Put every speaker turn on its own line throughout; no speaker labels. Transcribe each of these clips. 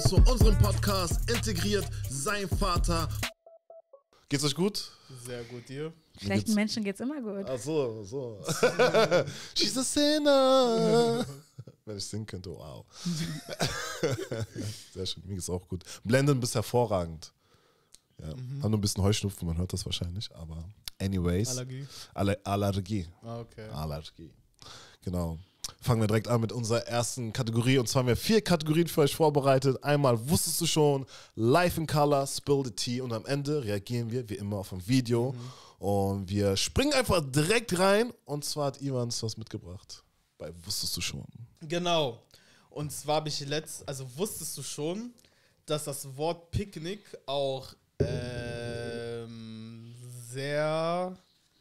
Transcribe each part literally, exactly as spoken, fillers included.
zu unserem Podcast Integriert sein Vater. Geht's euch gut?
Sehr gut, dir?
Schlechten Menschen geht's immer gut.
Ach so, so. She's a sinner. Wenn ich singen könnte, wow. Sehr schön, mir geht's auch gut. Blenden bist hervorragend. Ja. Mhm. Haben nur ein bisschen Heuschnupfen, man hört das wahrscheinlich, aber anyways.
Allergie?
Aller Allergie.
Ah, okay.
Allergie. Genau. Fangen wir direkt an mit unserer ersten Kategorie. Und zwar haben wir vier Kategorien für euch vorbereitet. Einmal wusstest du schon, Life in Color, Spill the Tea. Und am Ende reagieren wir wie immer auf ein Video. Mhm. Und wir springen einfach direkt rein. Und zwar hat Ivan was mitgebracht. Bei Wusstest du schon.
Genau. Und zwar habe ich letzt, also wusstest du schon, dass das Wort Picknick auch ähm, sehr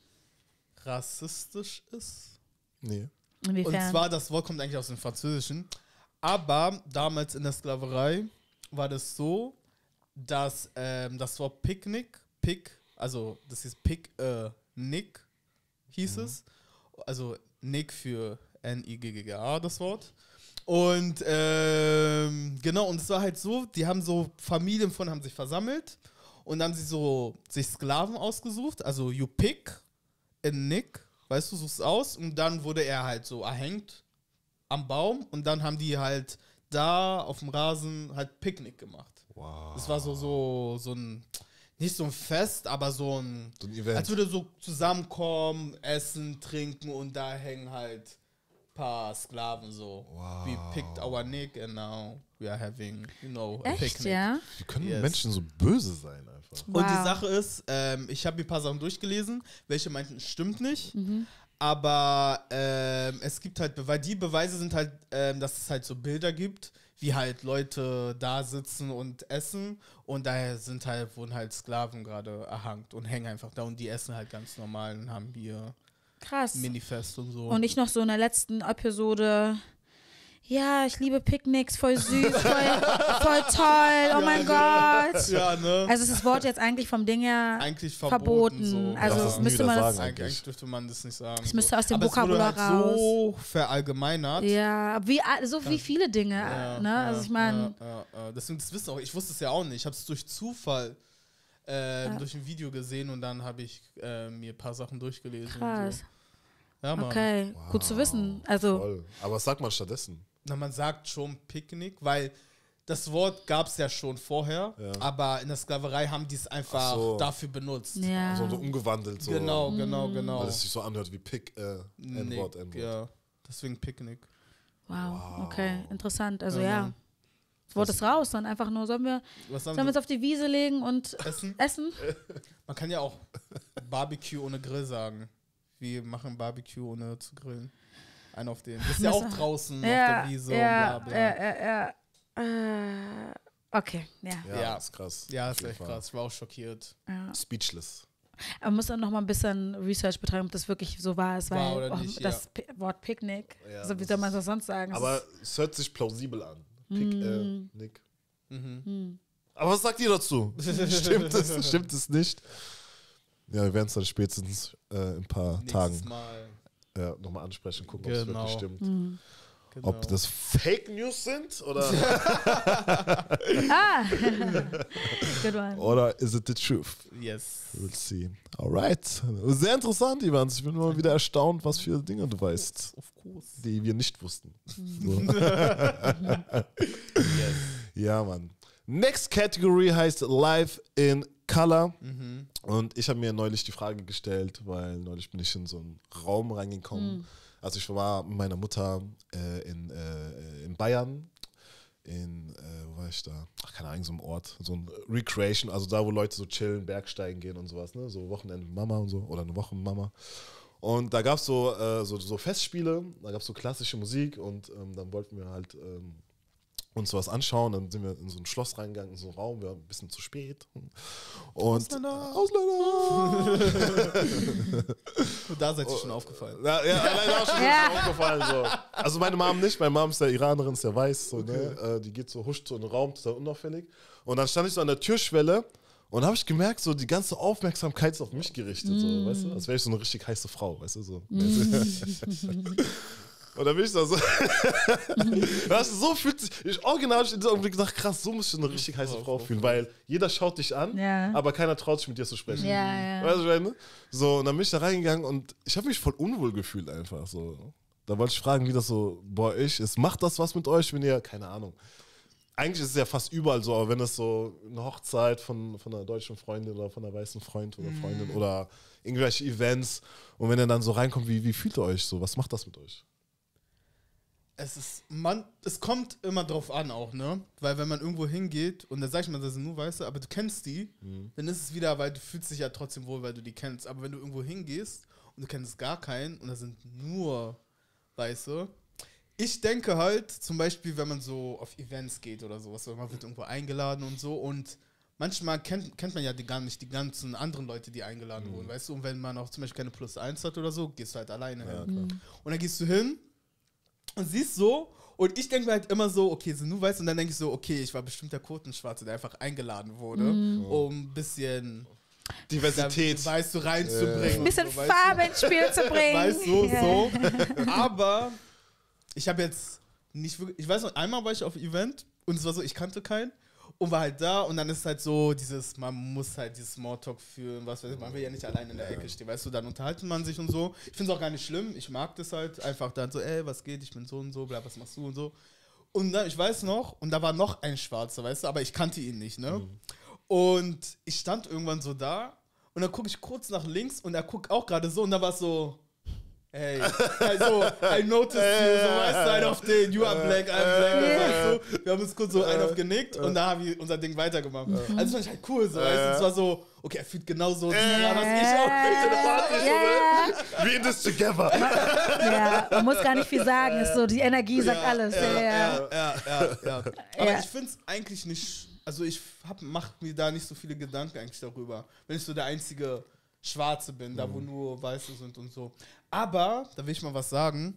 rassistisch ist?
Nee.
Inwiefern?
Und zwar, das Wort kommt eigentlich aus dem Französischen. Aber damals in der Sklaverei war das so, dass ähm, das Wort Picknick, Pick, also das ist Pick, äh, Nick hieß mhm. es. Also Nick für N I G G G A, das Wort. Und ähm, genau, und es war halt so, die haben so, Familien von haben sich versammelt und dann haben sie so sich Sklaven ausgesucht, also you pick a Nick, weißt du, suchst aus und dann wurde er halt so erhängt am Baum und dann haben die halt da auf dem Rasen halt Picknick gemacht.
Wow.
Das war so, so, so ein, nicht so ein Fest, aber so ein,
so ein Event. Als
würde so zusammenkommen, essen, trinken und da hängen halt paar Sklaven so.
Wow.
We picked our Nick and now we are having, you know, a
Echt,
picnic.
ja?
Wie können
Yes.
Menschen so böse sein einfach?
Wow.
Und die Sache ist, ähm, ich habe hier ein paar Sachen durchgelesen, welche meinten, es stimmt nicht.
Mhm.
Aber ähm, es gibt halt, weil die Beweise sind halt, ähm, dass es halt so Bilder gibt, wie halt Leute da sitzen und essen und daher sind halt, wurden halt Sklaven gerade erhangt und hängen einfach da und die essen halt ganz normal und haben hier
Krass.
Minifest und so.
Und ich noch so in der letzten Episode, ja, ich liebe Picknicks, voll süß, voll, voll toll, oh
ja,
mein
ja.
Gott.
Ja, ne?
Also ist das Wort jetzt eigentlich vom Ding her
eigentlich verboten.
verboten.
So.
Also
Darf das nie
müsste
wieder
man
sagen,
das,
Eigentlich, eigentlich dürfte man das nicht sagen.
das müsste
so.
aus dem
Aber
Vokabular
es wurde halt
raus.
so verallgemeinert.
Ja, wie, so wie viele Dinge,
Ja,
ne?
ja,
Also ich meine,
ja, ja, ja. Deswegen, das wissen auch, ich wusste es ja auch nicht. Ich habe es durch Zufall äh,
ja.
durch ein Video gesehen und dann habe ich äh, mir ein paar Sachen durchgelesen.
krass.
Und so. Ja, Mann.
Okay,
Wow.
gut zu wissen. Also,
Voll. Aber was sagt man stattdessen?
Na, man sagt schon Picknick, weil das Wort gab es ja schon vorher,
Ja.
aber in der Sklaverei haben die es einfach
so.
dafür benutzt.
ja.
So, so umgewandelt. So.
Genau, genau, genau.
Weil es sich so anhört wie Pick, äh, N-Wort,
Nick,
N-Wort.
ja. Deswegen Picknick.
Wow, okay, interessant. Also
Ja,
ja,
Mann.
das Wort ist raus, dann einfach nur, sollen wir,
Was haben
sollen wir uns
wir?
auf die Wiese legen und
Essen?
essen?
Man kann ja auch Barbecue ohne Grill sagen. Wir machen Barbecue ohne zu grillen. Ein auf den. Das ist ja auch draußen
Ja,
auf der Wiese
ja,
und bla bla.
ja, ja, ja. Äh, okay, ja.
Ja,
Ja.
ist krass.
Ja,
Auf
ist
jeden
echt
Fall.
krass. Ich war auch schockiert.
ja.
Speechless.
Aber man muss dann noch mal ein bisschen Research betreiben, ob das wirklich so war. Es
War
weil
oder
auch
nicht,
das Pi- Wort Picknick,
Ja,
also wie
das
soll man das sonst sagen? Es
Aber
ist-
es hört sich plausibel an. Pick, äh, Nick.
Mhm.
Aber was sagt ihr dazu? Stimmt es? Stimmt es nicht? Ja, wir werden es dann spätestens äh, in ein paar
Nächstes
Tagen
Mal.
ja, nochmal ansprechen, gucken, ob es
Genau.
wirklich stimmt.
Mhm.
Genau.
Ob das Fake News sind oder,
Ah! Good one.
oder is it the truth?
Yes.
We'll see. Alright. Sehr interessant, Ivans. Ich bin immer wieder erstaunt, was für Dinge du weißt,
Of course.
die wir nicht wussten. So.
Yes.
Ja, Mann. Next Category heißt Life in Color.
Mhm.
Und ich habe mir neulich die Frage gestellt, weil neulich bin ich in so einen Raum reingekommen.
Mhm.
Also ich war mit meiner Mutter äh, in, äh, in Bayern. In, äh, wo war ich da? Ach, keine Ahnung, so ein Ort. So ein Recreation, also da, wo Leute so chillen, Bergsteigen gehen und sowas. Ne? So Wochenende mit Mama und so. Oder eine Woche mit Mama. Und da gab es so, äh, so, so Festspiele, da gab es so klassische Musik und ähm, dann wollten wir halt ähm, uns was anschauen. Dann sind wir in so ein Schloss reingegangen, in so einen Raum, wir waren ein bisschen zu spät. Und
Ausländer.
Ausländer!
Und da seid ihr schon aufgefallen.
Ja, ja, allein auch schon
Ja.
ist mir aufgefallen. So. Also meine Mom nicht, meine Mom ist ja Iranerin, ist ja weiß. So, ne? äh, die geht so, huscht so in den Raum, total unauffällig. Und dann stand ich so an der Türschwelle und habe ich gemerkt, so die ganze Aufmerksamkeit ist auf mich gerichtet. So, weißt du? Als wäre ich so eine richtig heiße Frau, weißt du? So. Und dann bin ich da so. Weißt du, so fühlt sich. Ich original hab ich in diesem Augenblick gedacht, krass, so musst du eine richtig heiße Frau fühlen, weil jeder schaut dich an,
Ja.
aber keiner traut sich mit dir zu sprechen.
Ja, ja.
Weißt du, was ich meine? So, und dann bin ich da reingegangen und ich habe mich voll unwohl gefühlt einfach. So. Da wollte ich fragen, wie das so bei euch ist. Macht das was mit euch, wenn ihr, keine Ahnung. Eigentlich ist es ja fast überall so, aber wenn es so eine Hochzeit von, von einer deutschen Freundin oder von einer weißen Freund oder Freundin mm. oder irgendwelche Events und wenn ihr dann so reinkommt, wie, wie fühlt ihr euch so? Was macht das mit euch?
Es ist, man, es kommt immer drauf an auch, ne? Weil wenn man irgendwo hingeht und dann sag ich mal, das sind nur Weiße, aber du kennst die, mhm. dann ist es wieder, weil du fühlst dich ja trotzdem wohl, weil du die kennst. Aber wenn du irgendwo hingehst und du kennst gar keinen und das sind nur Weiße, ich denke halt, zum Beispiel, wenn man so auf Events geht oder sowas, man wird irgendwo eingeladen und so und manchmal kennt, kennt man ja die gar nicht die ganzen anderen Leute, die eingeladen mhm. wurden, weißt du? Und wenn man auch zum Beispiel keine Plus eins hat oder so, gehst du halt alleine
ja,
hin. Mhm. Und dann gehst du hin und siehst so, und ich denke mir halt immer so, okay, sind nur weiß, und dann denke ich so, okay, ich war bestimmt der Quotenschwarze, der einfach eingeladen wurde, mhm. um ein bisschen
Diversität,
da, weißt du, reinzubringen.
Ein bisschen
so,
Farbe ins Spiel zu bringen.
Weißt du, so. Aber ich habe jetzt nicht wirklich, ich weiß noch, einmal war ich auf Event und es war so, ich kannte keinen und war halt da und dann ist halt so dieses, man muss halt dieses Smalltalk führen, was weiß ich, man will ja nicht allein in der Ecke stehen, weißt du, dann unterhalten man sich und so. Ich finde es auch gar nicht schlimm, ich mag das halt, einfach dann so, ey, was geht, ich bin so und so, bla, was machst du und so. Und dann, ich weiß noch, und da war noch ein Schwarzer, weißt du, aber ich kannte ihn nicht, ne? Mhm. Und ich stand irgendwann so da und dann gucke ich kurz nach links und er guckt auch gerade so und da war es so, hey, also, I noticed you, so weißt du, ein auf den, you are black, I'm black, yeah. weißt du, wir haben uns kurz so einen aufgenickt und da haben wir unser Ding weitergemacht. Mhm. Also das fand ich halt cool, so, weißt du, es war so, okay, er fühlt genauso, was ich auch
yeah.
We in this together.
Ja, man muss gar nicht viel sagen, ist so, die Energie sagt
ja,
alles.
Ja,
ja,
ja, ja, ja, ja, ja. Aber
ja.
ich finde es eigentlich nicht, also ich hab, mach mir da nicht so viele Gedanken eigentlich darüber, wenn ich so der einzige Schwarze bin, da wo mhm. nur Weiße sind und so. Aber, da will ich mal was sagen,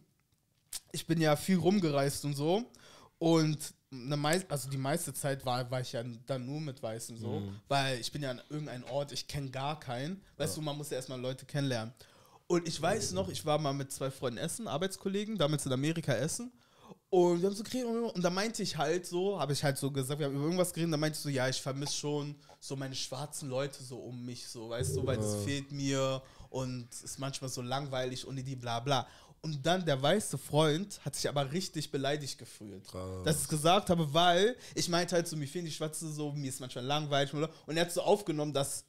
ich bin ja viel rumgereist und so und eine meist, also die meiste Zeit war, war ich ja dann nur mit Weißen so, mhm. weil ich bin ja an irgendeinem Ort, ich kenne gar keinen, weißt ja. du, man muss ja erstmal Leute kennenlernen. Und ich weiß noch, ich war mal mit zwei Freunden essen, Arbeitskollegen, damals in Amerika essen. Und wir haben so geredet und da meinte ich halt so, habe ich halt so gesagt, wir haben über irgendwas geredet, da meinte ich so, ja, ich vermisse schon so meine schwarzen Leute so um mich, so, weißt du, weil das fehlt mir und ist manchmal so langweilig und die bla bla. Und dann der weiße Freund hat sich aber richtig beleidigt gefühlt, Krass. dass ich es gesagt habe, weil ich meinte halt so, mir fehlen die Schwarze so, mir ist manchmal langweilig und er hat so aufgenommen, dass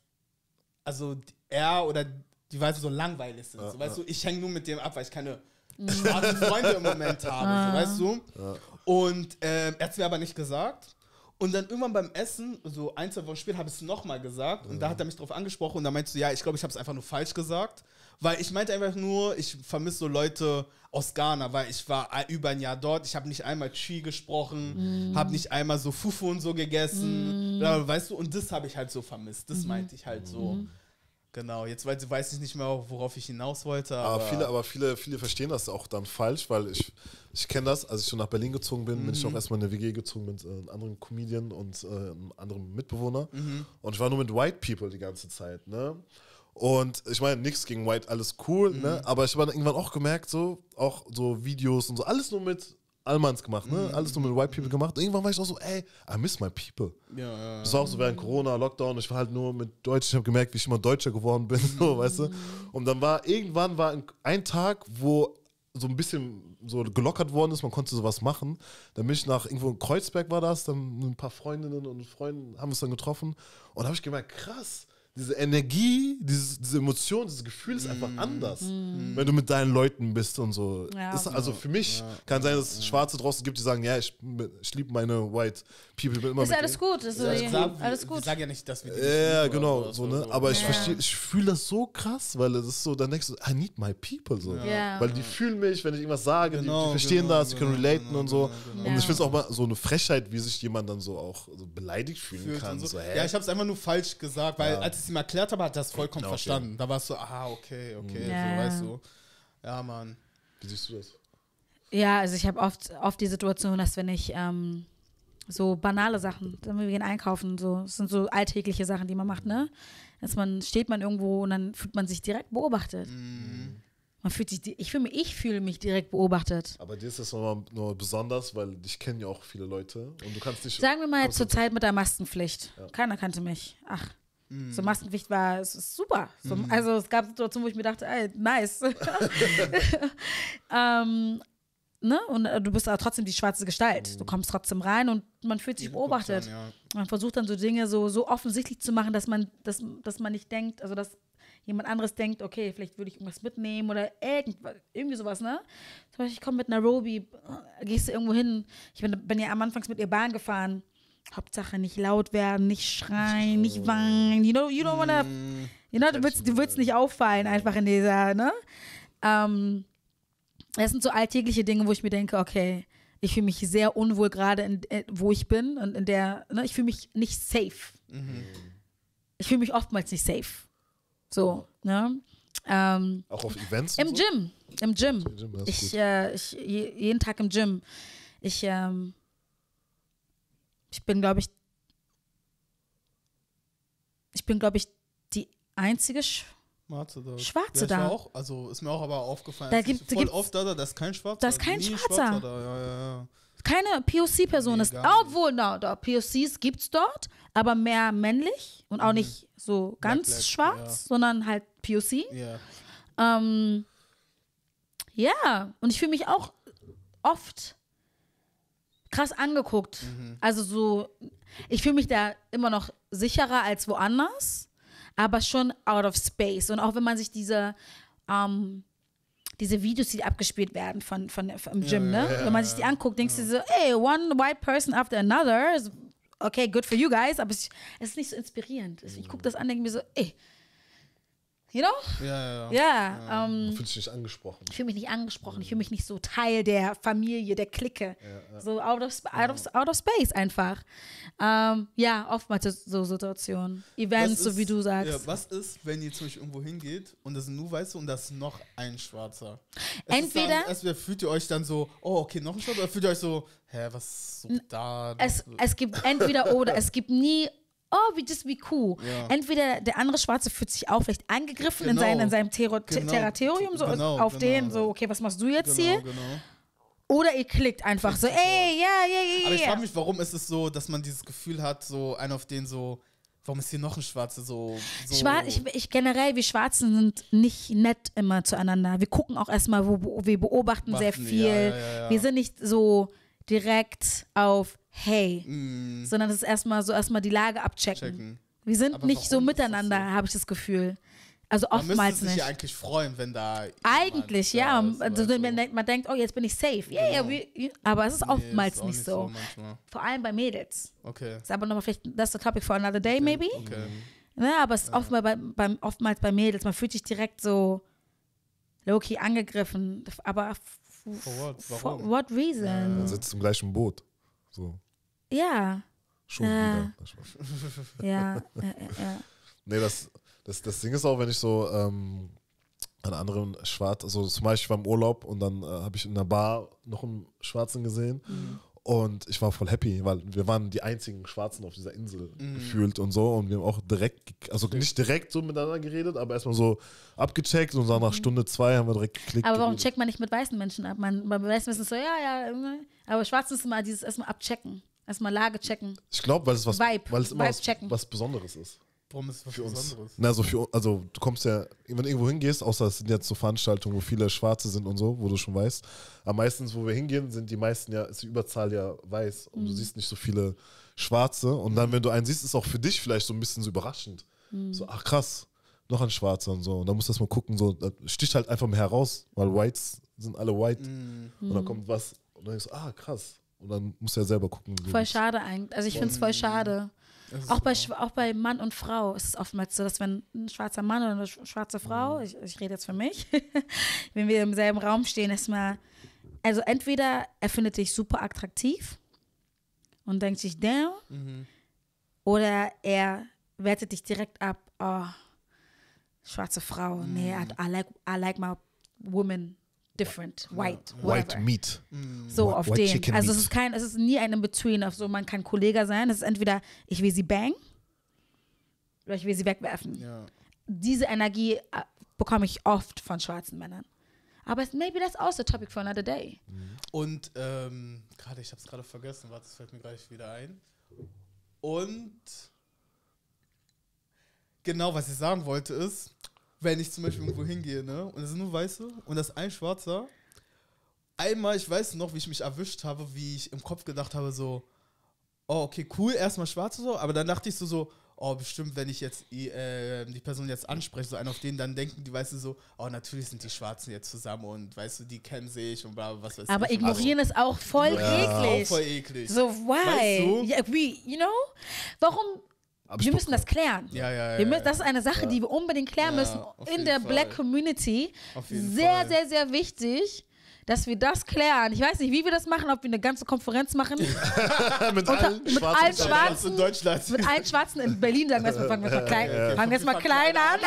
also er oder die Weißen so langweilig sind, ja, so, weißt ja. du, ich hänge nur mit dem ab, weil ich keine schwarze Freunde im Moment habe, ah. so, weißt du? Ja. Und äh, er hat es mir aber nicht gesagt. Und dann irgendwann beim Essen, so ein, zwei Wochen später, habe ich es nochmal gesagt. Und mhm. da hat er mich drauf angesprochen und da meinte so, ja, ich glaube, ich habe es einfach nur falsch gesagt. Weil ich meinte einfach nur, ich vermisse so Leute aus Ghana, weil ich war über ein Jahr dort. Ich habe nicht einmal Chi gesprochen, mhm. habe nicht einmal so Fufu und so gegessen. Mhm. Weißt du, und das habe ich halt so vermisst. Das mhm. meinte ich halt so. Mhm. Genau, jetzt weiß, weiß ich nicht mehr, worauf ich hinaus wollte. Aber,
aber, viele, aber viele, viele verstehen das auch dann falsch, weil ich, ich kenne das, als ich schon nach Berlin gezogen bin, mhm. bin ich auch erstmal in eine W G gezogen mit äh, einem anderen Comedian und äh, einem anderen Mitbewohner. Mhm. Und ich war nur mit White People die ganze Zeit, ne? Und ich meine, nichts gegen White, alles cool, mhm. ne? Aber ich habe dann irgendwann auch gemerkt, so, auch so Videos und so, alles nur mit Allmanns gemacht, ne? Mhm. Alles nur mit White People gemacht. Und irgendwann war ich auch so, ey, I miss my people. Ja, ja, das war auch so während Corona, Lockdown. Ich war halt nur mit Deutsch. Ich habe gemerkt, wie ich immer Deutscher geworden bin, so, weißt du. Und dann war, irgendwann war ein Tag, wo so ein bisschen so gelockert worden ist, man konnte sowas machen. Dann bin ich nach irgendwo in Kreuzberg war das, dann ein paar Freundinnen und Freunde haben uns dann getroffen. Und da habe ich gemerkt, krass, diese Energie, dieses, diese Emotion, dieses Gefühl ist einfach anders, mm. wenn du mit deinen Leuten bist und so. Ja. Ist, also für mich ja. kann sein, dass es Schwarze draußen gibt, die sagen, ja, ich, ich liebe meine White People. Bin immer
ist
mit
alles
denen.
gut. Ist
ja,
ja,
klar,
alles gut.
Ich sage ja nicht, dass wir die
Ja, ja genau. So, ne?
so.
Aber ich,
ja.
verstehe, ich fühle das so krass, weil es ist so, dann denkst du, I need my people. So.
Ja.
Weil die fühlen mich, wenn ich irgendwas sage,
genau,
die, die verstehen
genau,
das, die können
genau,
relaten
genau,
und so.
Genau,
genau. Und ich finde es auch mal so eine Frechheit, wie sich jemand dann so auch so beleidigt fühlen
Fühlt
kann.
So.
So,
ja, ich habe es einfach nur falsch gesagt, weil
ja.
als ich es ihm erklärt habe, hat er das vollkommen
okay.
verstanden. Da war es so, aha, okay, okay,
ja.
so, weißt du. Ja, Mann.
Wie siehst du das?
Ja, also ich habe oft, oft die Situation, dass wenn ich ähm, so banale Sachen, wir gehen einkaufen, so, das sind so alltägliche Sachen, die man macht, ne? Dass man, steht man irgendwo und dann fühlt man sich direkt beobachtet. Mhm. Man fühlt sich, ich fühle mich, ich fühle mich direkt beobachtet.
Aber dir ist das nochmal nur besonders, weil dich kennen ja auch viele Leute und du kannst nicht...
Sagen wir mal zur Zeit mit der Maskenpflicht.
Ja.
Keiner kannte mich. Ach,
Mhm.
so Maskenpflicht war, es ist super. So,
Mhm.
Also es gab Situationen, wo ich mir dachte, ey, nice. ähm, ne? Und äh, du bist aber trotzdem die schwarze Gestalt. Du kommst trotzdem rein und man fühlt sich
Jeden guckt
beobachtet.
an, ja.
Man versucht dann so Dinge so, so offensichtlich zu machen, dass man, dass, dass man nicht denkt, also dass jemand anderes denkt, okay, vielleicht würde ich irgendwas mitnehmen oder irgendwas, irgendwie sowas, ne? Zum Beispiel, ich komme mit Nairobi, äh, gehst du irgendwo hin, ich bin, bin ja am Anfang mit ihr Bahn gefahren. Hauptsache nicht laut werden, nicht schreien, nicht weinen, you know, you don't wanna,
Mhm.
you know, du willst, du willst nicht auffallen einfach in dieser, ne? Ähm, das sind so alltägliche Dinge, wo ich mir denke, okay, ich fühle mich sehr unwohl gerade, in, äh, wo ich bin und in der, ne, ich fühle mich nicht safe.
Mhm.
Ich fühle mich oftmals nicht safe. So, ne? Ähm,
Auch auf Events
Im
und so?
Gym, im Gym.
Im Gym, das ist
Ich,
gut.
äh, ich je, jeden Tag im Gym. Ich, ähm, ich bin, glaube ich, ich bin, glaube ich, die einzige Sch
Schwarze da.
Schwarze
ja, ich
da.
war auch, also ist mir auch aber aufgefallen.
Da
als ich
gibt-
voll
gibt's-
oft da, da ist kein Schwarzer.
da ist kein
nie
Schwarzer.
da. Ja, ja, ja.
keine P O C-Person
Nee,
ist.
gar nicht.
Obwohl, no, da P O Cs gibt es dort, aber mehr männlich und auch
Mhm.
nicht so ganz
Black,
schwarz,
ja.
sondern halt P O C.
Ja.
Ähm, ja, und ich fühle mich auch oft krass angeguckt.
Mhm.
Also so, ich fühle mich da immer noch sicherer als woanders, aber schon out of space. Und auch wenn man sich diese, ähm, diese Videos, die abgespielt werden von, von, vom Gym,
Ja,
ne?
ja, ja,
wenn man sich die anguckt, denkst du so, ey, one white person after another. Is okay, good for you guys, aber es, es ist nicht so inspirierend. Ich gucke das an, denke mir so, ey, you know?
Ja, ja, ja.
Ja, ähm,
Du fühlst dich nicht angesprochen.
ich fühle mich nicht angesprochen, ich fühle mich nicht so Teil der Familie, der Clique. So out of, sp- out, of, out of space einfach. Ähm, ja, oftmals so- so Situationen. Events,
Was
so
ist-
wie du sagst.
Ja, was ist, wenn ihr zum Beispiel irgendwo hingeht und das sind nur Weiße und das ist noch ein Schwarzer? Es
Entweder-
Ist dann, entweder fühlt ihr euch dann so, oh, okay, noch ein Schwarzer, oder fühlt ihr euch so, hä, was so da?
Es, es gibt entweder oder, es gibt nie, oh, wie das wie cool.
Ja.
Entweder der andere Schwarze fühlt sich auch vielleicht angegriffen in,
Genau.
sein, in seinem Terror
Genau.
Territorium, so
Genau,
auf
genau.
den, so, okay, was machst du jetzt
genau,
hier?
genau.
Oder ihr klickt einfach so, ey, ja, ja, ja,
Aber ich
ja.
frage mich, warum ist es so, dass man dieses Gefühl hat, so einer auf den so, warum ist hier noch ein Schwarzer so. so
Schwar ich, ich generell, wir Schwarzen sind nicht nett immer zueinander. Wir gucken auch erstmal, wo, wo wir beobachten sehr
Warten,
viel.
ja, ja, ja, ja.
Wir sind nicht so direkt auf hey,
Mm,
sondern es ist erstmal so erstmal die Lage abchecken.
checken.
Wir sind
Aber
nicht so
warum ist das
miteinander,
so?
habe ich das Gefühl. Also
Man müsste
oftmals
sich
nicht.
ja eigentlich freuen, wenn da.
Eigentlich,
jemand da
ja.
ist,
Also,
weißt du.
man, denkt, man denkt, oh, jetzt bin ich safe. Ja, ja,
Genau.
wir- aber es ist
Nee,
oftmals
ist auch
nicht so.
manchmal.
Vor allem bei Mädels.
Okay.
Ist aber nochmal vielleicht, that's the topic for another day, maybe.
Okay.
Ja, aber es ist oftmals bei, beim, oftmals bei Mädels. Man fühlt sich direkt so low-key angegriffen. Aber f-
For what?
for
Warum?
what reason?
Man sitzt im gleichen Boot. So,
Ja,
schon
Ja.
wieder.
ja, ja, ja.
Nee, das, das, das Ding ist auch, wenn ich so ähm, an anderen Schwarz, also zum Beispiel ich war im Urlaub und dann äh, habe ich in der Bar noch einen Schwarzen gesehen und ich war voll happy, weil wir waren die einzigen Schwarzen auf dieser Insel gefühlt und so und wir haben auch direkt, ge- also nicht direkt so miteinander geredet, aber erstmal so abgecheckt und dann nach Stunde zwei haben wir direkt geklickt.
Aber warum
geredet.
checkt man nicht mit weißen Menschen ab? Man, bei weißen Menschen ist so, ja, ja, ne? Aber Schwarzen ist immer dieses erstmal abchecken. Erstmal Lage checken.
Ich glaube, weil es was,
Vibe,
weil es immer
Vibe
was,
checken.
was Besonderes ist.
Warum ist es was
Für uns.
Besonderes?
Na, also, für, also du kommst ja, wenn du irgendwo hingehst, außer es sind jetzt so Veranstaltungen, wo viele Schwarze sind und so, wo du schon weißt. Aber meistens, wo wir hingehen, sind die meisten ja, ist die Überzahl ja weiß und du siehst nicht so viele Schwarze. Und dann, wenn du einen siehst, ist auch für dich vielleicht so ein bisschen so überraschend. So, ach krass, noch ein Schwarzer und so. Und dann musst du erst mal gucken, so, das sticht halt einfach mehr heraus, weil Whites sind alle white.
Mm.
Und dann kommt was und dann denkst du, ah krass. Und dann musst du ja selber gucken. wie
Voll
du-
schade eigentlich. Also ich finde es voll schade.
Das ist
Auch bei,
so.
Schwa- auch bei Mann und Frau ist es oftmals so, dass wenn ein schwarzer Mann oder eine sch- schwarze Frau, ich, ich rede jetzt für mich, wenn wir im selben Raum stehen, erstmal, also entweder er findet dich super attraktiv und denkt sich, damn,
Mhm.
oder er wertet dich direkt ab, oh, schwarze Frau, nee, I, I, like, I like my woman different, white,
White
whatever.
Meat.
So
White-
auf
White
den.
Chicken
Also es
Meat.
ist kein, es ist nie ein In-Between, auf so man kann Kollege sein. Es ist entweder ich will sie bang oder ich will sie wegwerfen.
Ja.
Diese Energie äh, bekomme ich oft von schwarzen Männern. Aber es- maybe that's also a topic for another day.
Und ähm, gerade, ich habe es gerade vergessen, warte, das fällt mir gleich wieder ein. Und genau, was ich sagen wollte ist, wenn ich zum Beispiel irgendwo hingehe, ne, und es sind nur Weiße und das ist ein Schwarzer, einmal, ich weiß noch, wie ich mich erwischt habe, wie ich im Kopf gedacht habe, so, oh, okay, cool, erstmal Schwarze so, aber dann dachte ich so, so, oh, bestimmt, wenn ich jetzt die, äh, die Person jetzt anspreche, so einen auf den, dann denken die, weißt du, so, oh, natürlich sind die Schwarzen jetzt zusammen und, weißt du, die kennen sich und bla, bla, was weiß
Aber
ich.
ignorieren ist auch voll
Also, auch
eklig.
voll eklig.
So, why?
Weißt du?
Ja, we, you know? Warum?
Aber ich
Wir
Bock
müssen das klären.
Ja, ja, ja.
Wir müssen,
ja.
das ist eine Sache, die wir unbedingt klären
Ja,
müssen
auf
in
jeden
der
Fall.
Black Community.
Auf jeden
Sehr,
Fall.
sehr, sehr wichtig, dass wir das klären. Ich weiß nicht, wie wir das machen, ob wir eine ganze Konferenz machen.
mit
Unter-
allen
mit
schwarzen
allen
Leuten.
Schwarzen.
in Deutschland.
Mit allen Schwarzen in Berlin, sagen wir jetzt mal, fangen wir jetzt mal klein, fangen wir jetzt mal klein an.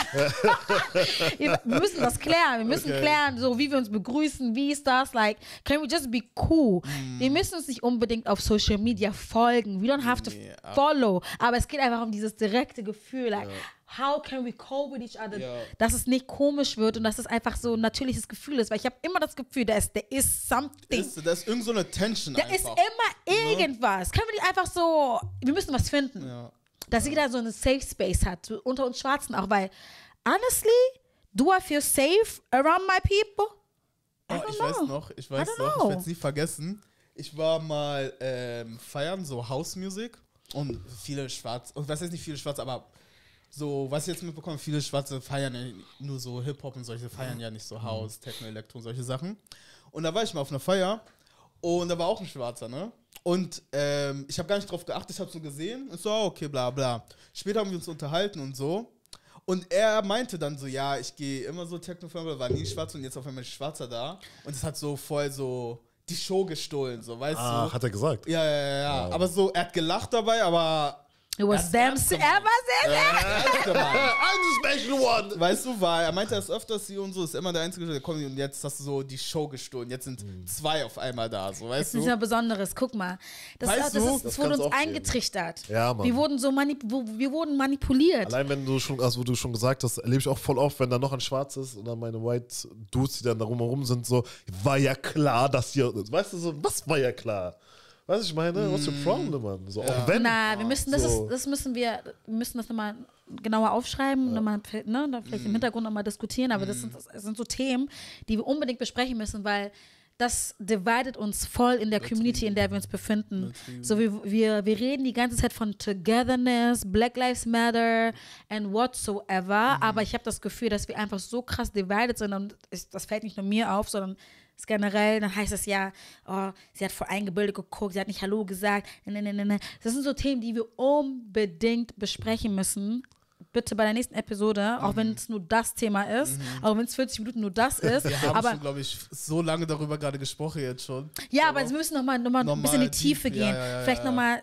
wir müssen das klären. Wir müssen
Okay.
klären, so wie wir uns begrüßen, wie ist das, like, can we just be cool?
Mm.
Wir müssen uns nicht unbedingt auf Social Media folgen. We don't have to
Nee, ab-
follow. Aber es geht einfach um dieses direkte Gefühl, like, how can we cope with each other?
Ja.
Dass es nicht komisch wird und dass es einfach so ein natürliches Gefühl ist. Weil ich habe immer das Gefühl, da ist, there is something.
Ist, da ist irgend so eine Tension
Da
einfach.
ist immer irgendwas. Können wir nicht einfach so, wir müssen was finden.
Ja.
Dass jeder so einen Safe Space hat, so unter uns Schwarzen auch, weil, honestly, do I feel safe around my people? I
Oh,
don't
ich
know.
weiß noch, ich weiß
don't
noch,
know.
ich werde es nie vergessen. Ich war mal ähm, feiern, so House Music und viele Schwarze, und was heißt nicht viele Schwarze, aber so, was ich jetzt mitbekomme, viele Schwarze feiern ja nur so Hip-Hop und solche, feiern ja nicht so House, Techno, Elektro und solche Sachen. Und da war ich mal auf einer Feier und da war auch ein Schwarzer, ne? Und ähm, ich habe gar nicht drauf geachtet, ich habe so gesehen und so, ah, okay, bla bla. Später haben wir uns unterhalten und so. Und er meinte dann so, ja, ich gehe immer so Techno-Firma, war nie schwarz und jetzt auf einmal ist Schwarzer da. Und es hat so voll so die Show gestohlen, so, weißt
Ah,
du?
hat er gesagt.
Ja, ja, ja, ja.
Wow.
Aber so, er hat gelacht dabei, aber
It was
Das
them.
ernst
Er
gemeint.
war sehr, sehr.
ernst gemeint.
I'm the special one.
Weißt du, weil er meinte das öfters sie und so, ist immer der Einzige, der kommt und jetzt hast du so die Show gestohlen. Jetzt sind zwei auf einmal da, so, weißt
Das ist
du?
nicht mehr Besonderes. Guck mal. Das,
Weißt
das,
du?
ist, das,
Das
wurde
kann's
uns
auch geben.
eingetrichtert.
Ja, Mann.
Wir wurden so manip wo- wir wurden manipuliert.
Allein wenn du schon, also wo du schon gesagt hast, erlebe ich auch voll oft, wenn da noch ein Schwarz ist und dann meine White Dudes, die dann da rumherum sind, so, war ja klar, dass hier, weißt du, so, was war ja klar? Weißt du, ich meine, what's your problem, Mann? So,
Ja.
auch wenn.
Na, wir müssen, das,
So.
ist, das müssen wir, wir müssen das nochmal genauer aufschreiben, nochmal, ne, da vielleicht im Hintergrund nochmal diskutieren, aber das, sind, das sind so Themen, die wir unbedingt besprechen müssen, weil das dividet uns voll in der Community, in der wir uns befinden. So, wir, wir, wir reden die ganze Zeit von Togetherness, Black Lives Matter and whatsoever, aber ich habe das Gefühl, dass wir einfach so krass divided sind und ich, das fällt nicht nur mir auf, sondern ist generell, dann heißt es ja, oh, sie hat voll eingebildet geguckt, sie hat nicht Hallo gesagt. Ne, ne, ne, ne. Das sind so Themen, die wir unbedingt besprechen müssen. Bitte bei der nächsten Episode, auch wenn es nur das Thema ist, auch wenn es vierzig Minuten nur das ist.
Wir haben
aber
schon, glaube ich, so lange darüber gerade gesprochen jetzt schon.
ja, aber wir müssen nochmal noch mal ein
Normal
bisschen in die
tief,
Tiefe
ja,
gehen.
ja, ja,
vielleicht
ja.
nochmal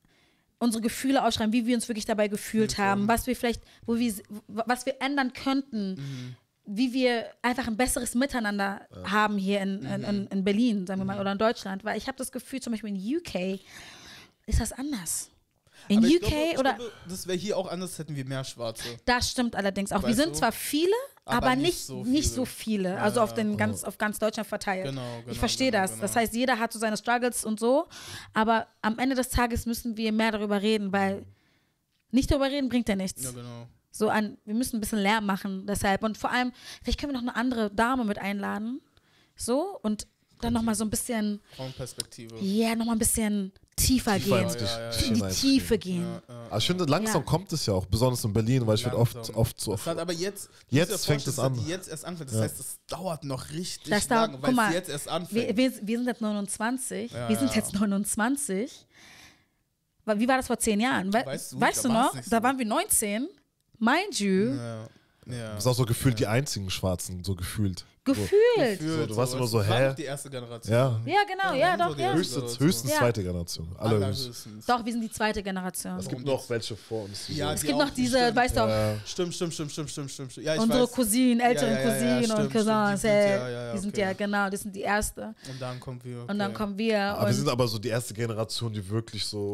unsere Gefühle ausschreiben, wie wir uns wirklich dabei gefühlt haben, was wir vielleicht, wo wir, was wir ändern könnten.
Mhm.
Wie wir einfach ein besseres Miteinander haben hier in, in, in, in Berlin, sagen wir mal, oder in Deutschland. Weil ich habe das Gefühl, zum Beispiel in U K ist das anders. In
Aber
U
ich
K
glaube, ich
oder.
glaube, das wäre hier auch anders, hätten wir mehr Schwarze.
Das stimmt allerdings auch. Wir
Weißt
sind
du?
zwar viele, aber,
Aber
nicht,
nicht so
nicht
viele.
so viele.
Ja,
Also auf,
ja.
den ganz, auf ganz Deutschland verteilt.
Genau, genau,
ich verstehe
genau,
das.
genau.
Das heißt, jeder hat so seine Struggles und so. Aber am Ende des Tages müssen wir mehr darüber reden, weil nicht darüber reden bringt ja nichts.
Ja, genau.
So an, wir müssen ein bisschen Lärm machen, deshalb. Und vor allem, vielleicht können wir noch eine andere Dame mit einladen. So, und dann nochmal so ein bisschen,
Frauenperspektive.
ja, yeah, nochmal ein bisschen tiefer,
Tiefer
gehen.
ins
Ja, ja, ja,
Gesch-
In die
hinein-
Tiefe gehen.
Ja, ja.
Aber ich finde, langsam
Ja.
kommt es ja auch, besonders in Berlin, weil ich werde oft,
Langsam.
oft so.
Das hat aber jetzt, du
Jetzt
musst dir
fängt
vorstellen,
es
dass
an.
die jetzt erst anfängt. Das
Ja.
heißt, es dauert noch richtig
Das dauert-
lange,
guck
weil
mal,
es jetzt erst anfängt.
Wir, wir, wir sind jetzt neunundzwanzig.
Ja,
wir sind
ja.
jetzt neunundzwanzig. Weil, wie war das vor zehn Jahren? We
Weißt du,
weißt
da
du
war's
noch?
nicht
Da
so.
waren wir neunzehn. Mind you.
ja, ja.
Du bist auch so gefühlt die einzigen Schwarzen, so gefühlt.
Gefühlt.
Gefühlt
So, du warst immer so,
wir waren
hä?
noch die erste Generation.
Ja.
Ja, genau. Ja,
wir sind so
doch,
die
ja.
Höchst-
Höchstens, höchstens
Ja.
zweite Generation. Allerhöchstens.
Allerhöchstens.
Doch, wir sind die zweite Generation.
Es
Warum
gibt noch
jetzt?
welche vor uns. die
Ja,
so-
Es
die
gibt
auch,
noch
die
diese,
stimmt.
weißt du auch,
Ja.
Stimmt, stimmt, stimmt, stimmt, stimmt, stimmt, stimmt. Ja, ich
unsere
weiß.
Cousinen, älteren
Ja, ja, ja, ja,
Cousinen
stimmt,
und
stimmt, die
Cousins,
sind
äh,
ja, ja,
die sind
okay.
ja, genau, das sind die erste.
Und dann kommen wir.
Und dann
okay.
kommen wir.
Aber wir
und
sind aber so die erste Generation, die wirklich so